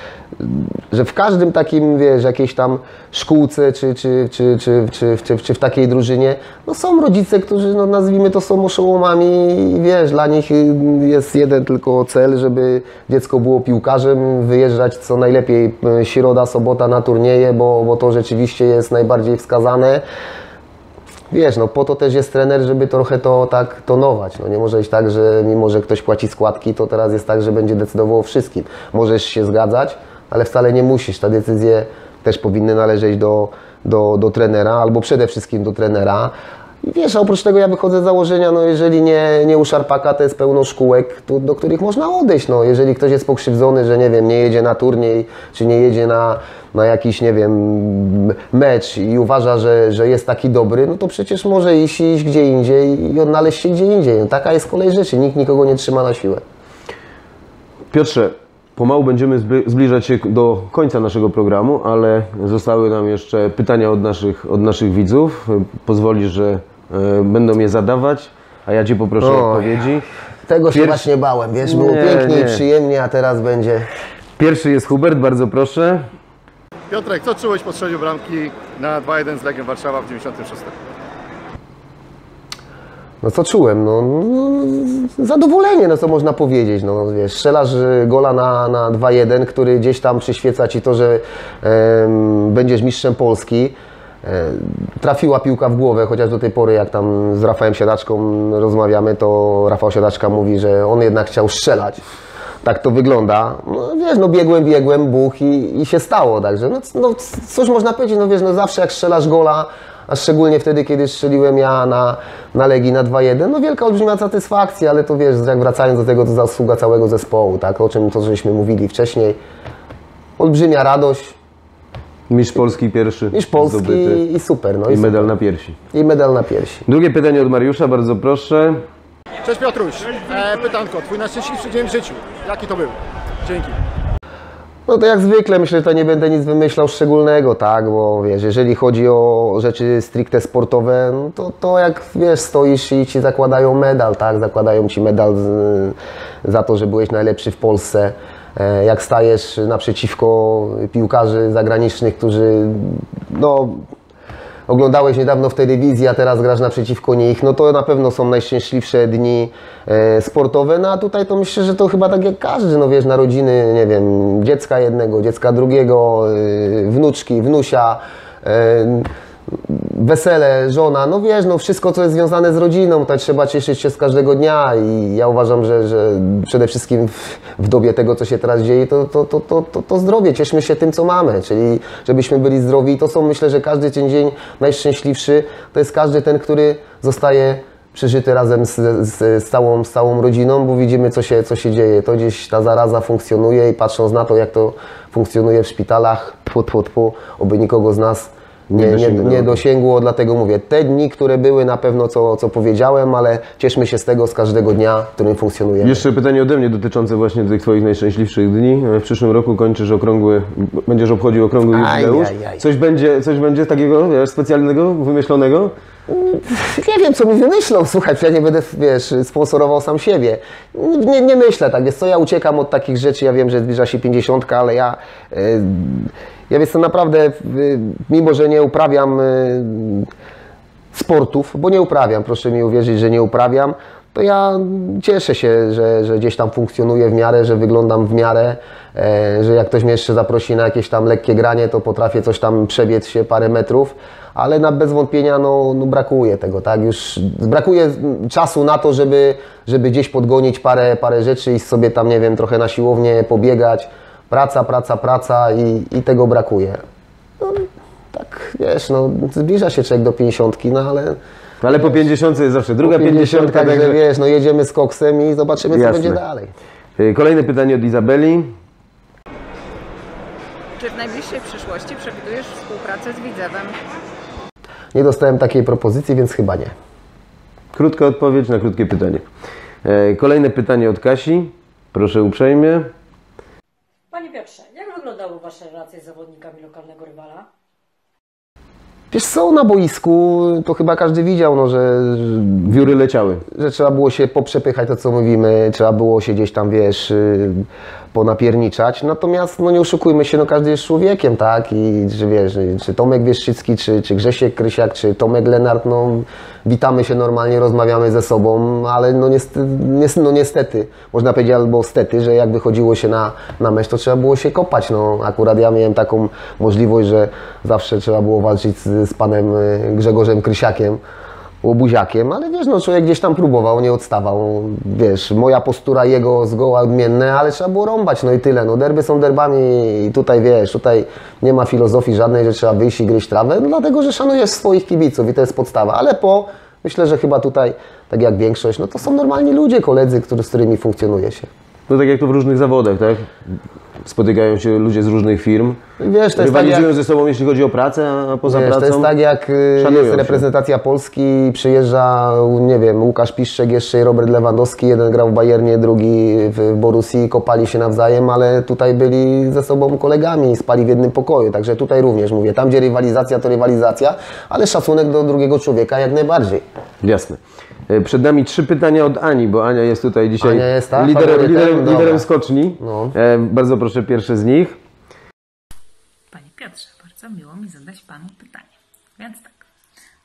że w każdym takim, wiesz, jakiejś tam szkółce czy w takiej drużynie, no są rodzice, którzy, no nazwijmy to, są oszołomami i wiesz, dla nich jest jeden tylko cel, żeby dziecko było piłkarzem, wyjeżdżać co najlepiej środa, sobota na turnieje, bo to rzeczywiście jest najbardziej wskazane. Wiesz, no po to też jest trener, żeby trochę to tak tonować. No nie może być tak, że mimo, że ktoś płaci składki, to teraz jest tak, że będzie decydował o wszystkim. Możesz się zgadzać, ale wcale nie musisz. Te decyzje też powinny należeć do trenera, albo przede wszystkim do trenera. I wiesz, a oprócz tego ja wychodzę z założenia, no jeżeli nie u Szarpaka, to jest pełno szkółek, do których można odejść. No, jeżeli ktoś jest pokrzywdzony, że nie wiem, nie jedzie na turniej, czy nie jedzie na jakiś, nie wiem, mecz i uważa, że jest taki dobry, no to przecież może iść gdzie indziej i odnaleźć się gdzie indziej. No, taka jest kolej rzeczy, nikt nikogo nie trzyma na siłę. Piotrze, pomału będziemy zbliżać się do końca naszego programu, ale zostały nam jeszcze pytania od naszych widzów. Pozwolisz, że będą je zadawać, a ja Cię poproszę o odpowiedzi. Tego się właśnie bałem, wiesz, było pięknie i przyjemnie, a teraz będzie... Pierwszy jest Hubert, bardzo proszę. Piotrek, co czułeś po strzeliu bramki na 2-1 z Legią Warszawa w 96? No co czułem? Zadowolenie, no co można powiedzieć. No, wiesz, strzelasz gola na 2-1, który gdzieś tam przyświeca Ci to, że będziesz mistrzem Polski. Trafiła piłka w głowę, chociaż do tej pory jak tam z Rafałem Siadaczką rozmawiamy, to Rafał Siadaczka mówi, że on jednak chciał strzelać. Tak to wygląda. No wiesz, no biegłem, buch i się stało, także no cóż można powiedzieć, no wiesz, no zawsze jak strzelasz gola, a szczególnie wtedy, kiedy strzeliłem ja na Legii na 2-1, no wielka, olbrzymia satysfakcja, ale to wiesz, jak wracając do tego, to zasługa całego zespołu, tak, o czym to żeśmy mówili wcześniej. Olbrzymia radość. Mistrz Polski pierwszy Mistrz Polski zdobyty. i super. No I super. medal na piersi. I medal na piersi. Drugie pytanie od Mariusza, bardzo proszę. Cześć Piotruś, pytanko, Twój najszczęśliwszy dzień w życiu, jaki to był? Dzięki. No to jak zwykle, myślę, że to nie będę nic wymyślał szczególnego, tak, bo wiesz, jeżeli chodzi o rzeczy stricte sportowe, no to jak wiesz, stoisz i Ci zakładają medal, tak, zakładają Ci medal za to, że byłeś najlepszy w Polsce. Jak stajesz naprzeciwko piłkarzy zagranicznych, którzy no, oglądałeś niedawno w telewizji, a teraz grasz naprzeciwko nich, no to na pewno są najszczęśliwsze dni sportowe, no a tutaj to myślę, że to chyba tak jak każdy, no wiesz, narodziny, nie wiem, dziecka jednego, dziecka drugiego, wnuczki, wnusia, wesele, żona, no wiesz, no wszystko co jest związane z rodziną, tak trzeba cieszyć się z każdego dnia i ja uważam, że przede wszystkim w dobie tego, co się teraz dzieje, to zdrowie, cieszmy się tym, co mamy, czyli żebyśmy byli zdrowi i to są, myślę, że każdy ten dzień najszczęśliwszy, to jest każdy ten, który zostaje przeżyty razem z całą rodziną, bo widzimy, co się dzieje, to gdzieś ta zaraza funkcjonuje i patrząc na to, jak to funkcjonuje w szpitalach, oby nikogo z nas nie dosięgło, dlatego mówię, te dni, które były na pewno, co powiedziałem, ale cieszmy się z tego, z każdego dnia, w którym funkcjonujemy. Jeszcze pytanie ode mnie dotyczące właśnie tych Twoich najszczęśliwszych dni. W przyszłym roku będziesz obchodził okrągły jubileusz. Coś będzie takiego, wiesz, specjalnego, wymyślonego? Nie wiem, co mi wymyślą, słuchaj, ja nie będę, wiesz, sponsorował sam siebie. Nie myślę tak, wiesz co, ja uciekam od takich rzeczy, ja wiem, że zbliża się 50, ale ja wiesz co, naprawdę, mimo że nie uprawiam sportów, bo nie uprawiam, proszę mi uwierzyć, że nie uprawiam, to ja cieszę się, że gdzieś tam funkcjonuję w miarę, że wyglądam w miarę, że jak ktoś mnie jeszcze zaprosi na jakieś tam lekkie granie, to potrafię coś tam przebiec się parę metrów, ale bez wątpienia no brakuje tego, tak? Już brakuje czasu na to, żeby gdzieś podgonić parę rzeczy i sobie tam, nie wiem, trochę na siłownię pobiegać. Praca i tego brakuje. No, tak, wiesz, no zbliża się człowiek do 50, no ale... Ale po 50 jest zawsze druga 50, także wiesz, no jedziemy z koksem i zobaczymy, co będzie dalej. Kolejne pytanie od Izabeli. Czy w najbliższej przyszłości przewidujesz współpracę z Widzewem? Nie dostałem takiej propozycji, więc chyba nie. Krótka odpowiedź na krótkie pytanie. Kolejne pytanie od Kasi. Proszę uprzejmie. Panie Piotrze, jak wyglądały Wasze relacje z zawodnikami lokalnego rywala? Wiesz co, na boisku to chyba każdy widział, no, że Wióry leciały. trzeba było się poprzepychać, to co mówimy, trzeba było się gdzieś tam, wiesz, ponapierniczać, natomiast no nie oszukujmy się, no każdy jest człowiekiem, tak, i czy wiesz, czy Tomek Wieszczycki, czy Grzesiek Krysiak, czy Tomek Lenart, no witamy się normalnie, rozmawiamy ze sobą, ale no niestety, można powiedzieć albo stety, że jak wychodziło się na mecz, to trzeba było się kopać, no akurat ja miałem taką możliwość, że zawsze trzeba było walczyć z panem Grzegorzem Krysiakiem, łobuziakiem, ale wiesz, no człowiek gdzieś tam próbował, nie odstawał, wiesz, moja postura jego zgoła odmienne, ale trzeba było rąbać, no i tyle, no derby są derbami i tutaj wiesz, tutaj nie ma filozofii żadnej, że trzeba wyjść i gryźć trawę, no dlatego, że szanujesz swoich kibiców i to jest podstawa, ale myślę, że chyba tutaj, tak jak większość, no to są normalni ludzie, koledzy, z którymi funkcjonuje się. No tak jak to w różnych zawodach, tak? Spotykają się ludzie z różnych firm, wiesz, to rywalizują tak jak, ze sobą, jeśli chodzi o pracę, a poza pracą to jest tak jak jest reprezentacja Polski, przyjeżdża, nie wiem, Łukasz Piszczek jeszcze i Robert Lewandowski, jeden grał w Bayernie, drugi w Borussii, kopali się nawzajem, ale tutaj byli ze sobą kolegami, spali w jednym pokoju, także tutaj również mówię, tam gdzie rywalizacja, to rywalizacja, ale szacunek do drugiego człowieka jak najbardziej. Jasne. Przed nami 3 pytania od Ani, bo Ania jest tutaj dzisiaj Ania jest, tak? liderem skoczni. No. Bardzo proszę pierwsze z nich. Panie Piotrze, bardzo miło mi zadać Panu pytanie. Więc tak,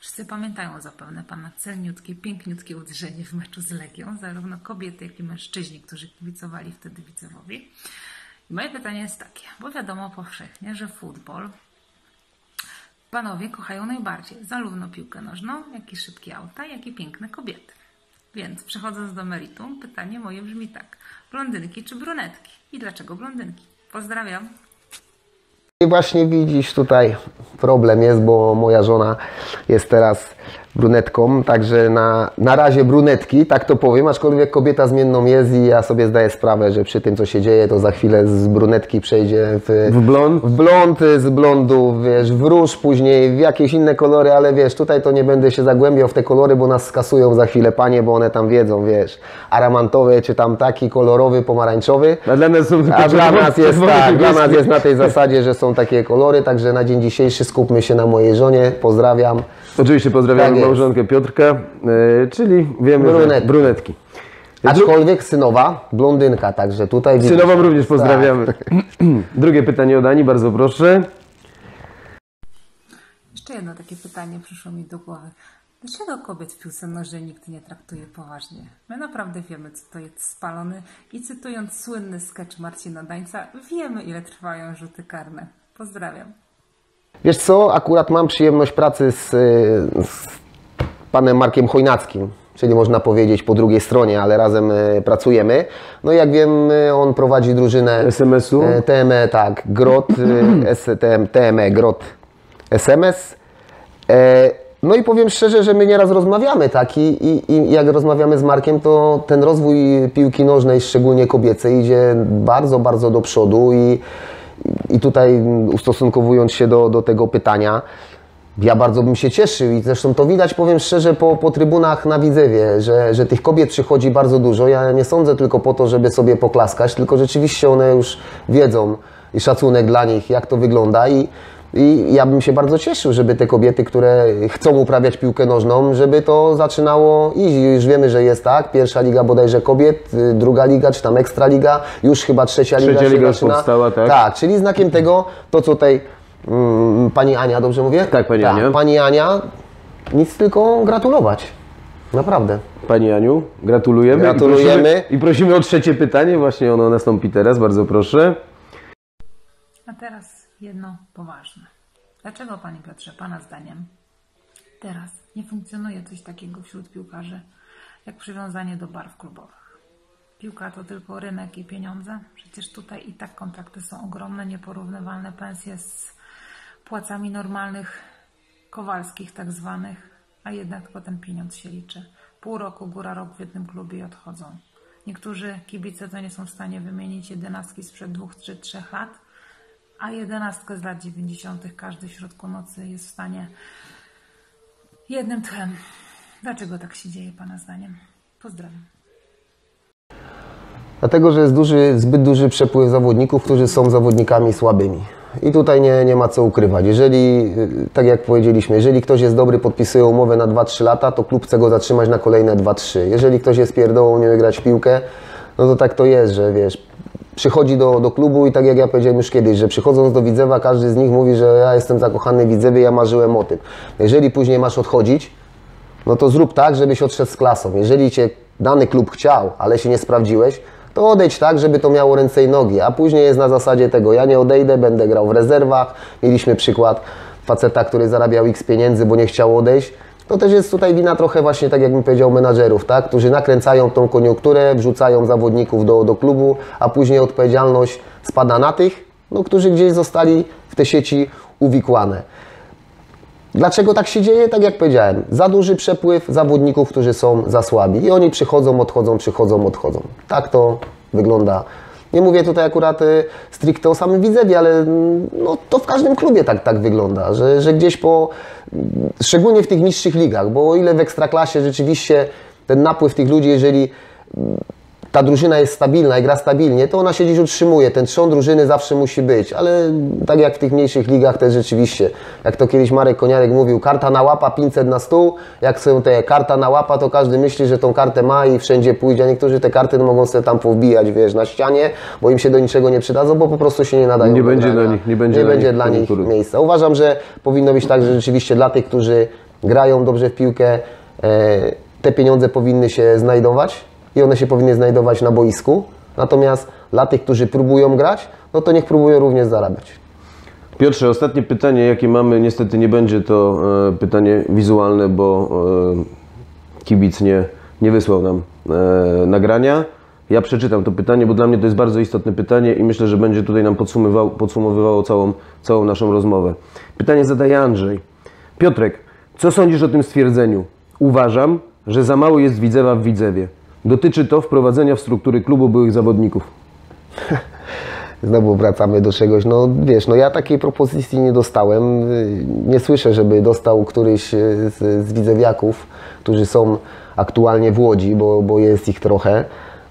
Wszyscy pamiętają zapewne Pana celniutkie, piękniutkie uderzenie w meczu z Legią, zarówno kobiety, jak i mężczyźni, którzy kibicowali wtedy Widzewowi. I moje pytanie jest takie, bo wiadomo powszechnie, że futbol panowie kochają najbardziej, zarówno piłkę nożną, jak i szybkie auta, jak i piękne kobiety. Więc przechodząc do meritum, pytanie moje brzmi tak, blondynki czy brunetki? I dlaczego blondynki? Pozdrawiam. I właśnie widzisz, tutaj problem jest, bo moja żona jest teraz brunetką, także na razie brunetki, tak to powiem, aczkolwiek kobieta zmienną jest i ja sobie zdaję sprawę, że przy tym, co się dzieje, to za chwilę z brunetki przejdzie W blond? w blond, z blondu, wiesz, w róż, później w jakieś inne kolory, ale wiesz, tutaj to nie będę się zagłębiał w te kolory, bo nas skasują za chwilę panie, bo one tam wiedzą, wiesz, aramantowy, czy tam taki kolorowy, pomarańczowy. A dla nas są tylko A dla nas jest czerwone tak, dla niebieskie. nas jest na tej zasadzie, że są takie kolory, także na dzień dzisiejszy skupmy się na mojej żonie, pozdrawiam. Oczywiście pozdrawiam Tak jest. małżonkę Piotrka, czyli wiemy, że Brunetki. brunetki. Aczkolwiek synowa, blondynka, także tutaj widzisz. Synową również pozdrawiamy. Tak. Drugie pytanie od Ani, bardzo proszę. Jeszcze jedno takie pytanie przyszło mi do głowy. Dlaczego kobiet w piłce nożnej nikt nie traktuje poważnie? My naprawdę wiemy, co to jest spalony i cytując słynny sketch Marcina Dańca, wiemy, ile trwają rzuty karne. Pozdrawiam. Wiesz co, akurat mam przyjemność pracy z panem Markiem Chojnackim, czyli można powiedzieć po drugiej stronie, ale razem pracujemy. No i jak wiem, on prowadzi drużynę SMS-u? TME, tak, Grot, TME, Grot, SMS. No i powiem szczerze, że my nieraz rozmawiamy, tak, i jak rozmawiamy z Markiem, to ten rozwój piłki nożnej, szczególnie kobiecej, idzie bardzo, bardzo do przodu i tutaj ustosunkowując się do tego pytania, ja bardzo bym się cieszył i zresztą to widać, powiem szczerze, po trybunach na Widzewie, że tych kobiet przychodzi bardzo dużo. Ja nie sądzę tylko po to, żeby sobie poklaskać, tylko rzeczywiście one już wiedzą i szacunek dla nich, jak to wygląda i ja bym się bardzo cieszył, żeby te kobiety, które chcą uprawiać piłkę nożną, żeby to zaczynało iść. Już wiemy, że jest tak, pierwsza liga bodajże kobiet, druga liga, czy tam ekstraliga, już chyba trzecia liga się liga już zaczyna. powstała, tak? Tak, czyli znakiem tego, to co tutaj pani Ania, dobrze mówię? Tak, pani Ania. Pani Ania, nic tylko gratulować. Naprawdę. Pani Aniu, gratulujemy. Gratulujemy. I prosimy o trzecie pytanie, właśnie ono nastąpi teraz, bardzo proszę. A teraz jedno poważne. Dlaczego, Panie Piotrze, Pana zdaniem teraz nie funkcjonuje coś takiego wśród piłkarzy, jak przywiązanie do barw klubowych? Piłka to tylko rynek i pieniądze? Przecież tutaj i tak kontrakty są ogromne, nieporównywalne pensje z płacami normalnych, kowalskich tak zwanych, a jednak tylko ten pieniądz się liczy. Pół roku, góra rok w jednym klubie i odchodzą. Niektórzy kibice to nie są w stanie wymienić 11 sprzed 2, 3 lat, a 11 z lat 90. każdy w środku nocy jest w stanie jednym tchem. Dlaczego tak się dzieje, Pana zdaniem? Pozdrawiam. Dlatego, że jest zbyt duży przepływ zawodników, którzy są zawodnikami słabymi. I tutaj nie ma co ukrywać. Jeżeli, tak jak powiedzieliśmy, jeżeli ktoś jest dobry, podpisuje umowę na 2-3 lata, to klub chce go zatrzymać na kolejne 2-3. Jeżeli ktoś jest pierdołą, nie umie grać w piłkę, no to tak to jest, że wiesz, przychodzi do klubu i tak jak ja powiedziałem już kiedyś, że przychodząc do Widzewa, każdy z nich mówi, że ja jestem zakochany w Widzewie, ja marzyłem o tym. Jeżeli później masz odchodzić, no to zrób tak, żebyś odszedł z klasą. Jeżeli Cię dany klub chciał, ale się nie sprawdziłeś, to odejdź tak, żeby to miało ręce i nogi, a później jest na zasadzie tego, ja nie odejdę, będę grał w rezerwach. Mieliśmy przykład faceta, który zarabiał x pieniędzy, bo nie chciał odejść. To też jest tutaj wina trochę właśnie, tak jak bym powiedział, menadżerów, tak? Którzy nakręcają tą koniunkturę, wrzucają zawodników do klubu, a później odpowiedzialność spada na tych, no, którzy gdzieś zostali w te sieci uwikłane. Dlaczego tak się dzieje? Tak jak powiedziałem, za duży przepływ zawodników, którzy są za słabi i oni przychodzą, odchodzą. Tak to wygląda. Nie mówię tutaj akurat stricte o samym Widzewie, ale no, to w każdym klubie tak wygląda, że gdzieś szczególnie w tych niższych ligach, bo o ile w Ekstraklasie rzeczywiście ten napływ tych ludzi, jeżeli ta drużyna jest stabilna i gra stabilnie, to ona się gdzieś utrzymuje. Ten trzon drużyny zawsze musi być, ale tak jak w tych mniejszych ligach też rzeczywiście, jak to kiedyś Marek Koniarek mówił, karta na łapa, 500 na stół, jak są te karta na łapa, to każdy myśli, że tą kartę ma i wszędzie pójdzie, a niektórzy te karty mogą sobie tam powbijać, wiesz, na ścianie, bo im się do niczego nie przydadzą, bo po prostu się nie nadają. Nie będzie dla nich miejsca. Uważam, że powinno być tak, że rzeczywiście dla tych, którzy grają dobrze w piłkę, te pieniądze powinny się znajdować i one się powinny znajdować na boisku. Natomiast dla tych, którzy próbują grać, no to niech próbują również zarabiać. Piotrze, ostatnie pytanie, jakie mamy, niestety nie będzie to pytanie wizualne, bo kibic nie wysłał nam nagrania. Ja przeczytam to pytanie, bo dla mnie to jest bardzo istotne pytanie i myślę, że będzie tutaj nam podsumowywało całą naszą rozmowę. Pytanie zadaje Andrzej. Piotrek, co sądzisz o tym stwierdzeniu? Uważam, że za mało jest Widzewa w Widzewie. Dotyczy to wprowadzenia w struktury klubu byłych zawodników. Znowu wracamy do czegoś, no wiesz, no ja takiej propozycji nie dostałem. Nie słyszę, żeby dostał któryś z widzewiaków, którzy są aktualnie w Łodzi, bo jest ich trochę.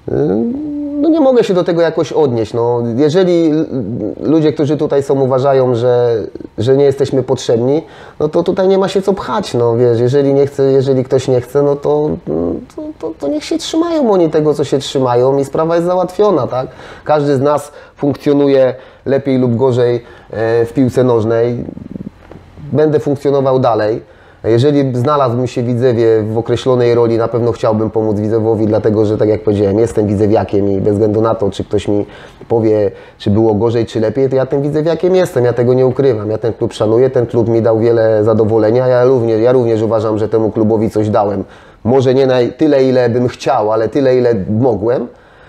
No nie mogę się do tego jakoś odnieść. No, jeżeli ludzie, którzy tutaj są, uważają, że nie jesteśmy potrzebni, no to tutaj nie ma się co pchać. No, wiesz, jeżeli ktoś nie chce, no to niech się trzymają oni tego, co się trzymają i sprawa jest załatwiona. Tak? Każdy z nas funkcjonuje lepiej lub gorzej w piłce nożnej. Będę funkcjonował dalej. Jeżeli znalazłbym się w Widzewie w określonej roli, na pewno chciałbym pomóc Widzewowi, dlatego że, tak jak powiedziałem, jestem widzewiakiem i bez względu na to, czy ktoś mi powie, czy było gorzej, czy lepiej, to ja tym widzewiakiem jestem, ja tego nie ukrywam. Ja ten klub szanuję, ten klub mi dał wiele zadowolenia, ja również uważam, że temu klubowi coś dałem. Może nie na tyle, ile bym chciał, ale tyle, ile mogłem.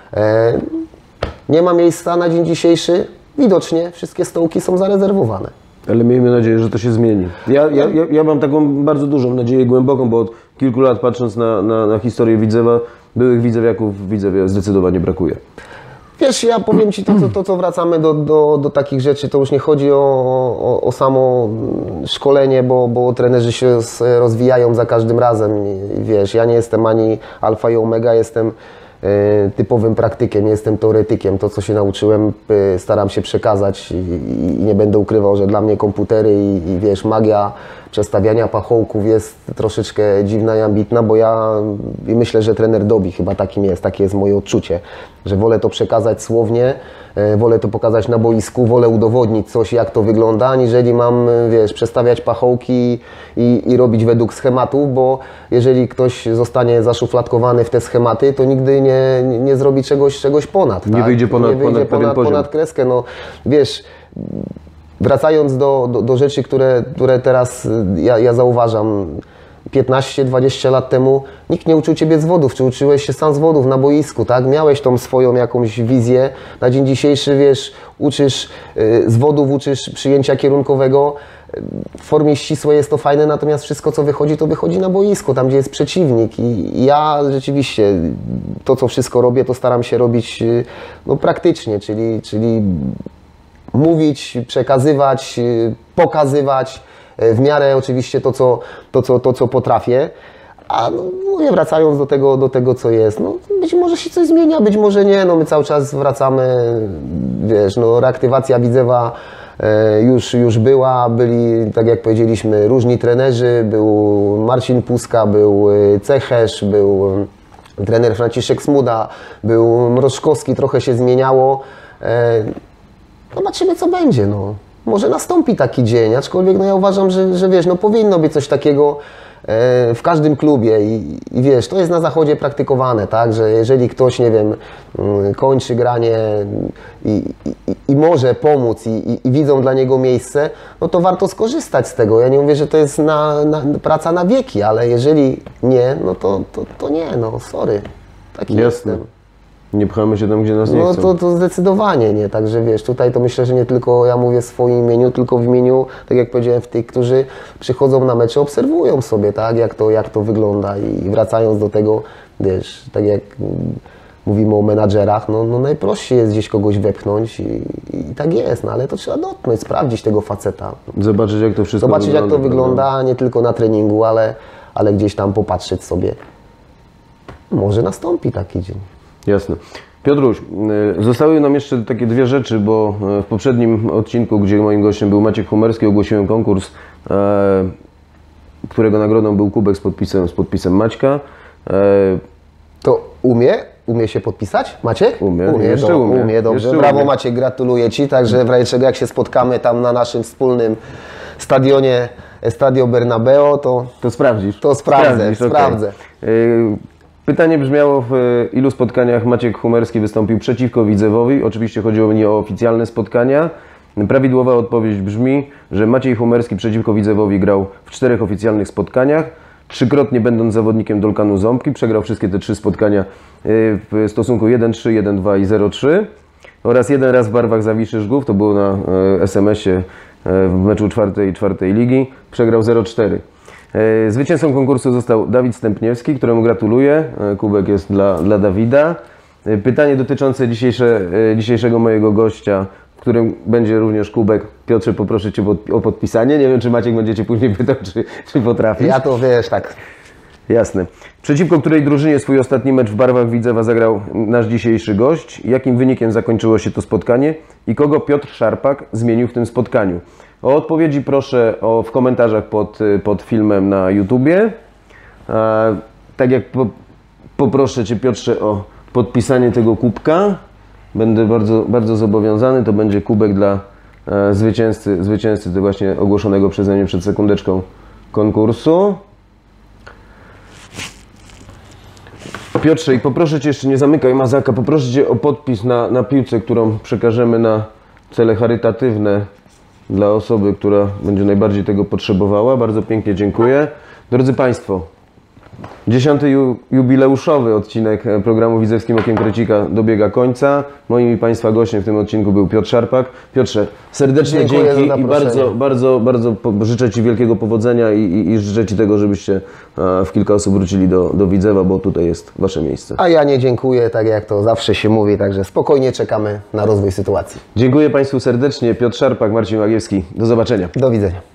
Nie ma miejsca na dzień dzisiejszy. Widocznie wszystkie stołki są zarezerwowane. Ale miejmy nadzieję, że to się zmieni. Ja mam taką bardzo dużą nadzieję, głęboką, bo od kilku lat, patrząc na historię Widzewa, byłych widzewiaków w Widzewie zdecydowanie brakuje. Wiesz, ja powiem Ci to, co wracamy do takich rzeczy, to już nie chodzi o samo szkolenie, bo trenerzy się rozwijają za każdym razem. Wiesz, ja nie jestem ani alfa i omega, jestem typowym praktykiem, nie jestem teoretykiem. To, co się nauczyłem, staram się przekazać i nie będę ukrywał, że dla mnie komputery i wiesz, magia przestawiania pachołków jest troszeczkę dziwna i ambitna, bo ja myślę, że trener Dobi chyba takim jest, takie jest moje odczucie, że wolę to przekazać słownie, wolę to pokazać na boisku, wolę udowodnić coś, jak to wygląda, aniżeli mam, wiesz, przestawiać pachołki i robić według schematów, bo jeżeli ktoś zostanie zaszufladkowany w te schematy, to nigdy nie zrobi czegoś ponad. Nie tak? wyjdzie ponad kreskę. No, wiesz, wracając do rzeczy, które teraz ja zauważam, 15-20 lat temu nikt nie uczył Ciebie zwodów, czy uczyłeś się sam zwodów na boisku, tak? Miałeś tą swoją jakąś wizję. Na dzień dzisiejszy, wiesz, uczysz zwodów, uczysz przyjęcia kierunkowego. W formie ścisłej jest to fajne, natomiast wszystko, co wychodzi, to wychodzi na boisku, tam gdzie jest przeciwnik. I ja rzeczywiście to, co wszystko robię, to staram się robić no, praktycznie, czyli mówić, przekazywać, pokazywać, w miarę oczywiście to, co potrafię. A no, mówię, wracając do tego, co jest, no, być może się coś zmienia, być może nie. No, my cały czas wracamy, wiesz, no, reaktywacja Widzewa już była, byli, tak jak powiedzieliśmy, różni trenerzy, był Marcin Puska, był Cechesz, był trener Franciszek Smuda, był Mroczkowski, trochę się zmieniało. Zobaczymy, co będzie, no. Może nastąpi taki dzień, aczkolwiek no ja uważam, że wiesz, no powinno być coś takiego w każdym klubie i wiesz, to jest na zachodzie praktykowane, tak, że jeżeli ktoś, nie wiem, kończy granie i może pomóc i widzą dla niego miejsce, no to warto skorzystać z tego. Ja nie mówię, że to jest praca na wieki, ale jeżeli nie, no to nie, no sorry, taki jestem. Nie pchamy się tam, gdzie nas nie chcą. No to zdecydowanie nie, także wiesz, tutaj to myślę, że nie tylko ja mówię w swoim imieniu, tylko w imieniu, tak jak powiedziałem, tych, którzy przychodzą na mecze, obserwują sobie, tak, jak to wygląda i wracając do tego, wiesz, tak jak mówimy o menadżerach, no najprościej jest gdzieś kogoś wepchnąć i tak jest, no ale to trzeba dotknąć, sprawdzić tego faceta. Zobaczyć, jak to wszystko wygląda. Jak to wygląda, nie tylko na treningu, ale gdzieś tam popatrzeć sobie. Może nastąpi taki dzień. Jasne. Piotruś, zostały nam jeszcze takie dwie rzeczy, bo w poprzednim odcinku, gdzie moim gościem był Maciek Humerski, ogłosiłem konkurs, którego nagrodą był kubek z podpisem Maćka. To umie się podpisać? Maciek? Umie, dobrze. Brawo Maciek, gratuluję Ci. Także w razie czego jak się spotkamy tam na naszym wspólnym stadionie Estadio Bernabeu, to To sprawdzisz. To sprawdzę, Sprawdzisz, okej. sprawdzę. Pytanie brzmiało, w ilu spotkaniach Maciek Humerski wystąpił przeciwko Widzewowi? Oczywiście chodziło mi o oficjalne spotkania. Prawidłowa odpowiedź brzmi, że Maciej Humerski przeciwko Widzewowi grał w 4 oficjalnych spotkaniach. 3-krotnie będąc zawodnikiem Dolkanu Ząbki, przegrał wszystkie te 3 spotkania w stosunku 1-3, 1-2 i 0-3. Oraz 1 raz w barwach Zawiszy Żgów, to było na SMS-ie w meczu czwartej ligi, przegrał 0-4. Zwycięzcą konkursu został Dawid Stępniewski, któremu gratuluję. Kubek jest dla Dawida. Pytanie dotyczące dzisiejszego mojego gościa, w którym będzie również kubek. Piotrze, poproszę Cię o podpisanie. Nie wiem, czy Maciek będzie Cię później pytał, czy potrafisz. ja to wiesz, tak. Jasne. Przeciwko której drużynie swój ostatni mecz w barwach Widzewa zagrał nasz dzisiejszy gość? Jakim wynikiem zakończyło się to spotkanie? I kogo Piotr Szarpak zmienił w tym spotkaniu? O odpowiedzi proszę w komentarzach pod filmem na YouTubie. Tak jak poproszę Cię, Piotrze, o podpisanie tego kubka. Będę bardzo, bardzo zobowiązany. To będzie kubek dla zwycięzcy tego właśnie ogłoszonego przeze mnie przed sekundeczką konkursu. Piotrze, i poproszę Cię jeszcze, nie zamykaj mazaka, poproszę Cię o podpis na piłce, którą przekażemy na cele charytatywne dla osoby, która będzie najbardziej tego potrzebowała. Bardzo pięknie dziękuję. Drodzy Państwo, 10. jubileuszowy odcinek programu Widzewskim Okiem Krecika dobiega końca. Moim i Państwa gościem w tym odcinku był Piotr Szarpak. Piotrze, serdecznie Dziękuję za dzięki i zaproszenie. bardzo życzę Ci wielkiego powodzenia i życzę Ci tego, żebyście w kilka osób wrócili do Widzewa, bo tutaj jest Wasze miejsce. A ja nie dziękuję, tak jak to zawsze się mówi, także spokojnie czekamy na rozwój sytuacji. Dziękuję Państwu serdecznie. Piotr Szarpak, Marcin Łagiewski. Do zobaczenia. Do widzenia.